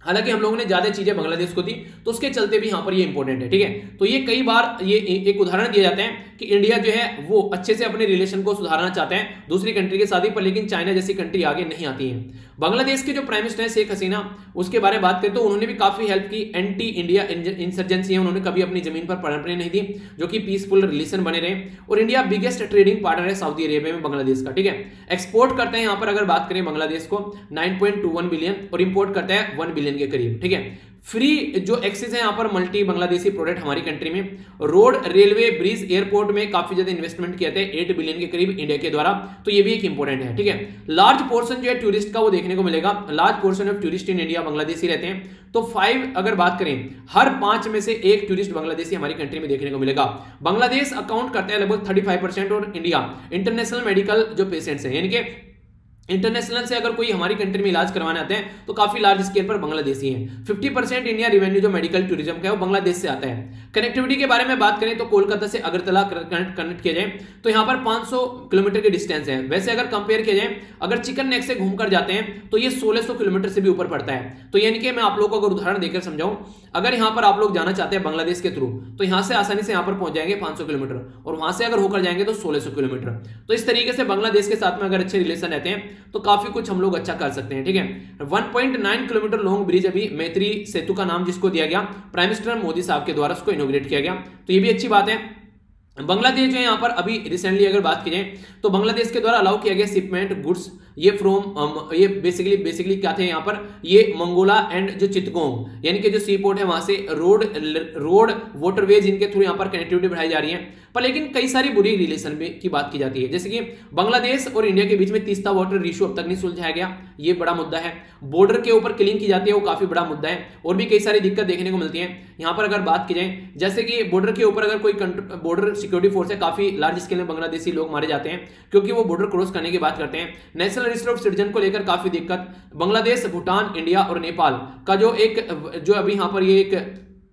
हालांकि हम लोगों ने ज्यादा चीजें बांग्लादेश को दी, तो उसके चलते भी यहाँ पर ये इंपॉर्टेंट है, ठीक है। तो ये कई बार ये एक उदाहरण दिया जाता है कि इंडिया जो है वो अच्छे से अपने रिलेशन को सुधारना चाहते हैं दूसरी कंट्री के साथ ही, पर लेकिन चाइना जैसी कंट्री आगे नहीं आती है। बांग्लादेश के जो प्राइम मिनिस्टर है शेख हसीना, उसके बारे में बात करें तो उन्होंने भी काफी हेल्प की। एंटी इंडिया इंसर्जेंसी है, उन्होंने कभी अपनी जमीन पर पनपने नहीं दी, जो कि पीसफुल रिलेशन बने रहे। और इंडिया बिगेस्ट ट्रेडिंग पार्टनर है सऊदी अरेबिया में बांग्लादेश का, ठीक है। एक्सपोर्ट करते हैं यहाँ पर अगर बात करें बांग्लादेश को 9.21 बिलियन और इंपोर्ट करता है 1 बिलियन के करीब, ठीक है। फ्री जो एक्सेस है यहाँ पर मल्टी बांग्लादेशी प्रोडक्ट हमारी कंट्री में। रोड, रेलवे, ब्रिज, एयरपोर्ट में काफी ज्यादा इन्वेस्टमेंट किया था 8 बिलियन के करीब इंडिया के द्वारा, तो ये भी एक इंपॉर्टेंट है, ठीक है। लार्ज पोर्शन जो है टूरिस्ट का वो देखने को मिलेगा, large portion of tourist in India Bangladeshi रहते हैं। तो 5 अगर बात करें, हर 5 में से एक टूरिस्ट बांग्लादेशी हमारी कंट्री में देखने को मिलेगा। बांग्लादेश अकाउंट करता है लगभग 35% और इंडिया इंटरनेशनल मेडिकल जो पेशेंट्स हैं, यानी कि इंटरनेशनल से अगर कोई हमारी कंट्री में इलाज करवाने आते हैं तो काफी लार्ज स्केल पर बांग्लादेशी हैं। 50% इंडिया रेवेन्यू जो मेडिकल टूरिज्म का है वो बांग्लादेश से आता है। कनेक्टिविटी के बारे में बात करें तो कोलकाता से अगरतला कनेक्ट किया जाए तो यहाँ पर 500 किलोमीटर के डिस्टेंस है। वैसे अगर कंपेयर किया जाए, अगर चिकन नेक से घूमकर जाते हैं तो ये 1600 किलोमीटर से भी ऊपर पड़ता है। तो यानी कि मैं आप लोगों को अगर उदाहरण देकर समझाऊं, अगर यहाँ पर आप लोग जाना चाहते हैं बांग्लादेश के थ्रू तो यहाँ से आसानी से यहाँ पर पहुंच जाएंगे 500 किलोमीटर, और वहां से अगर होकर जाएंगे तो 1600 किलोमीटर। तो इस तरीके से बांग्लादेश के साथ में अगर अच्छे रिलेशन रहते हैं तो काफी कुछ हम लोग अच्छा कर सकते हैं, ठीक है। 1.9 किलोमीटर लॉन्ग ब्रिज अभी मैत्री सेतु का नाम जिसको दिया गया, प्राइम मिनिस्टर मोदी साहब के द्वारा उसको इनॉग्रेट किया गया, तो ये भी अच्छी बात है। बांग्लादेश जो है यहाँ पर अभी रिसेंटली अगर बात की जाए तो बांग्लादेश के द्वारा अलाउ किया गया शिपमेंट गुड्स, ये फ्रॉम ये बेसिकली क्या थे यहाँ पर, ये मंगोला एंड जो चितगोंग यानी कि जो सी पोर्ट है वहां से रोड वाटरवेज इनके थ्रू यहाँ पर कनेक्टिविटी बढ़ाई जा रही है। पर लेकिन कई सारी बुरी रिलेशन की बात की जाती है, जैसे कि बांग्लादेश और इंडिया के बीच में तीस्ता वाटर इशू अब तक नहीं सुलझाया गया, ये बड़ा मुद्दा है। बॉर्डर के ऊपर किलिंग की जाती है, वो काफी बड़ा मुद्दा है। और भी कई सारी दिक्कत देखने को मिलती है यहाँ पर अगर बात की जाए, जैसे कि बॉर्डर के ऊपर अगर कोई बॉर्डर सिक्योरिटी फोर्स है, काफी लार्ज स्केल में बांग्लादेशी लोग मारे जाते हैं क्योंकि वो बॉर्डर क्रॉस करने की बात करते हैं। नेशनल रजिस्टर ऑफ सिटीजन को लेकर काफी दिक्कत। बांग्लादेश, भूटान, इंडिया और नेपाल का जो अभी यहाँ पर ये एक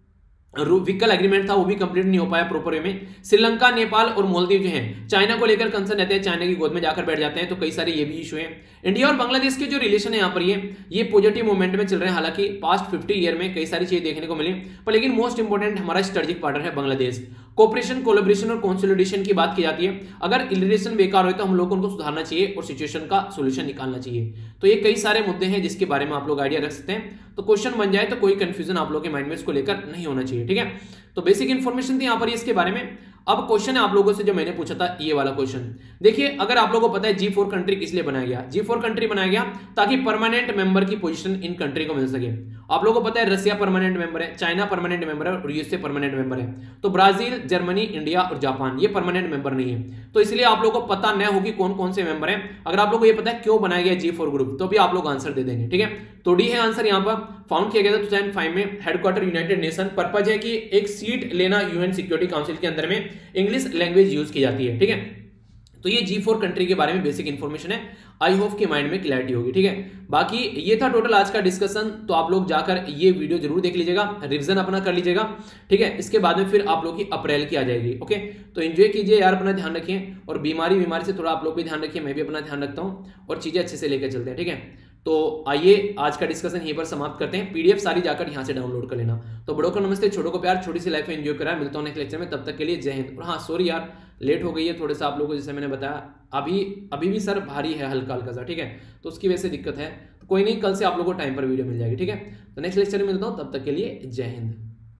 व्हीकल एग्रीमेंट था वो भी कंप्लीट नहीं हो पाया प्रॉपर वे में। श्रीलंका, नेपाल और मालदीव जो हैं चाइना को लेकर कंसर्न रहते हैं, चाइना की गोद में जाकर बैठ जाते हैं, तो कई सारे ये भी इशू हैं। इंडिया और बांग्लादेश के जो रिलेशन है यहाँ पर ये पॉजिटिव मूवमेंट में चल रहे हैं। हालांकि पास्ट 50 ईयर में कई सारी चीजें देखने को मिली, पर लेकिन मोस्ट इंपोर्टेंट हमारा स्ट्रेटेजिक पार्टनर है बांग्लादेश। कोऑपरेशन, कोलैबोरेशन और कंसोलिडेशन की बात की जाती है। अगर रिलेशन बेकार हो तो हम लोग को उनको सुधारना चाहिए और सिचुएशन का सोल्यूशन निकालना चाहिए। तो ये कई सारे मुद्दे हैं जिसके बारे में आप लोग आइडिया रख सकते हैं, तो क्वेश्चन बन जाए तो कोई कंफ्यूजन आप लोगों के माइंड में इसको लेकर नहीं होना चाहिए, ठीक है। तो बेसिक इन्फॉर्मेशन थी यहाँ पर इसके बारे में। अब क्वेश्चन है आप लोगों से जो मैंने पूछा था ये वाला क्वेश्चन। देखिए, अगर आप लोगों को पता है G4 कंट्री किस लिए बनाया गया, G4 कंट्री बनाया गया ताकि परमानेंट मेंबर की पोजीशन इन कंट्री को मिल सके। आप लोगों को पता है रसिया परमानेंट मेंबर है, चाइना परमानेंट मेंबर है और यूएसए परमानेंट मेंबर है। तो ब्राजील, जर्मनी, इंडिया और जापान ये परमानेंट मेंबर नहीं है। तो इसलिए आप लोगों को पता न होगी कौन कौन से मेंबर हैं। अगर आप लोगों को ये पता है क्यों बनाया गया G4 ग्रुप तो भी आप लोग आंसर दे देंगे, ठीक है। तो डी है आंसर। यहाँ पर फाउंड किया गया था 2005 में, हेडक्वार्टर यूनाइटेड नेशन। पर्पज है कि एक सीट लेना यूएन सिक्योरिटी काउंसिल के अंदर में, इंग्लिश लैंग्वेज यूज की जाती है, ठीक है। तो ये G4 कंट्री के बारे में बेसिक इंफॉर्मेशन है। आई होप कि माइंड में क्लैरिटी होगी, ठीक है। बाकी ये था टोटल आज का डिस्कशन, तो आप लोग जाकर ये वीडियो जरूर देख लीजिएगा, रिवीजन अपना कर लीजिएगा, ठीक है। इसके बाद में फिर आप लोग की अप्रैल की आ जाएगी, ओके। तो एंजॉय कीजिए यार, अपना ध्यान रखिए और बीमारी से थोड़ा आप लोग भी ध्यान रखिए, मैं भी अपना ध्यान रखता हूँ और चीजें अच्छे से लेकर चलते हैं, ठीक है। तो आइए आज का डिस्कशन यहीं पर समाप्त करते हैं। पीडीएफ सारी जाकर यहाँ से डाउनलोड कर लेना। तो बड़ों को नमस्ते, छोटों को प्यार, छोटी सी लाइफ में एंजॉय करा। मिलता हूँ नेक्स्ट लेक्चर में, तब तक के लिए जय हिंद। और हाँ सॉरी यार, लेट हो गई है थोड़ा सा आप लोगों को, जैसे मैंने बताया अभी भी सर भारी है हल्का हल्का सा, ठीक है। तो उसकी वजह से दिक्कत है, तो कोई नहीं, कल से आप लोगों को टाइम पर वीडियो मिल जाएगी, ठीक है। तो नेक्स्ट लेक्चर में मिलता हूँ, तब तक के लिए जय हिंद।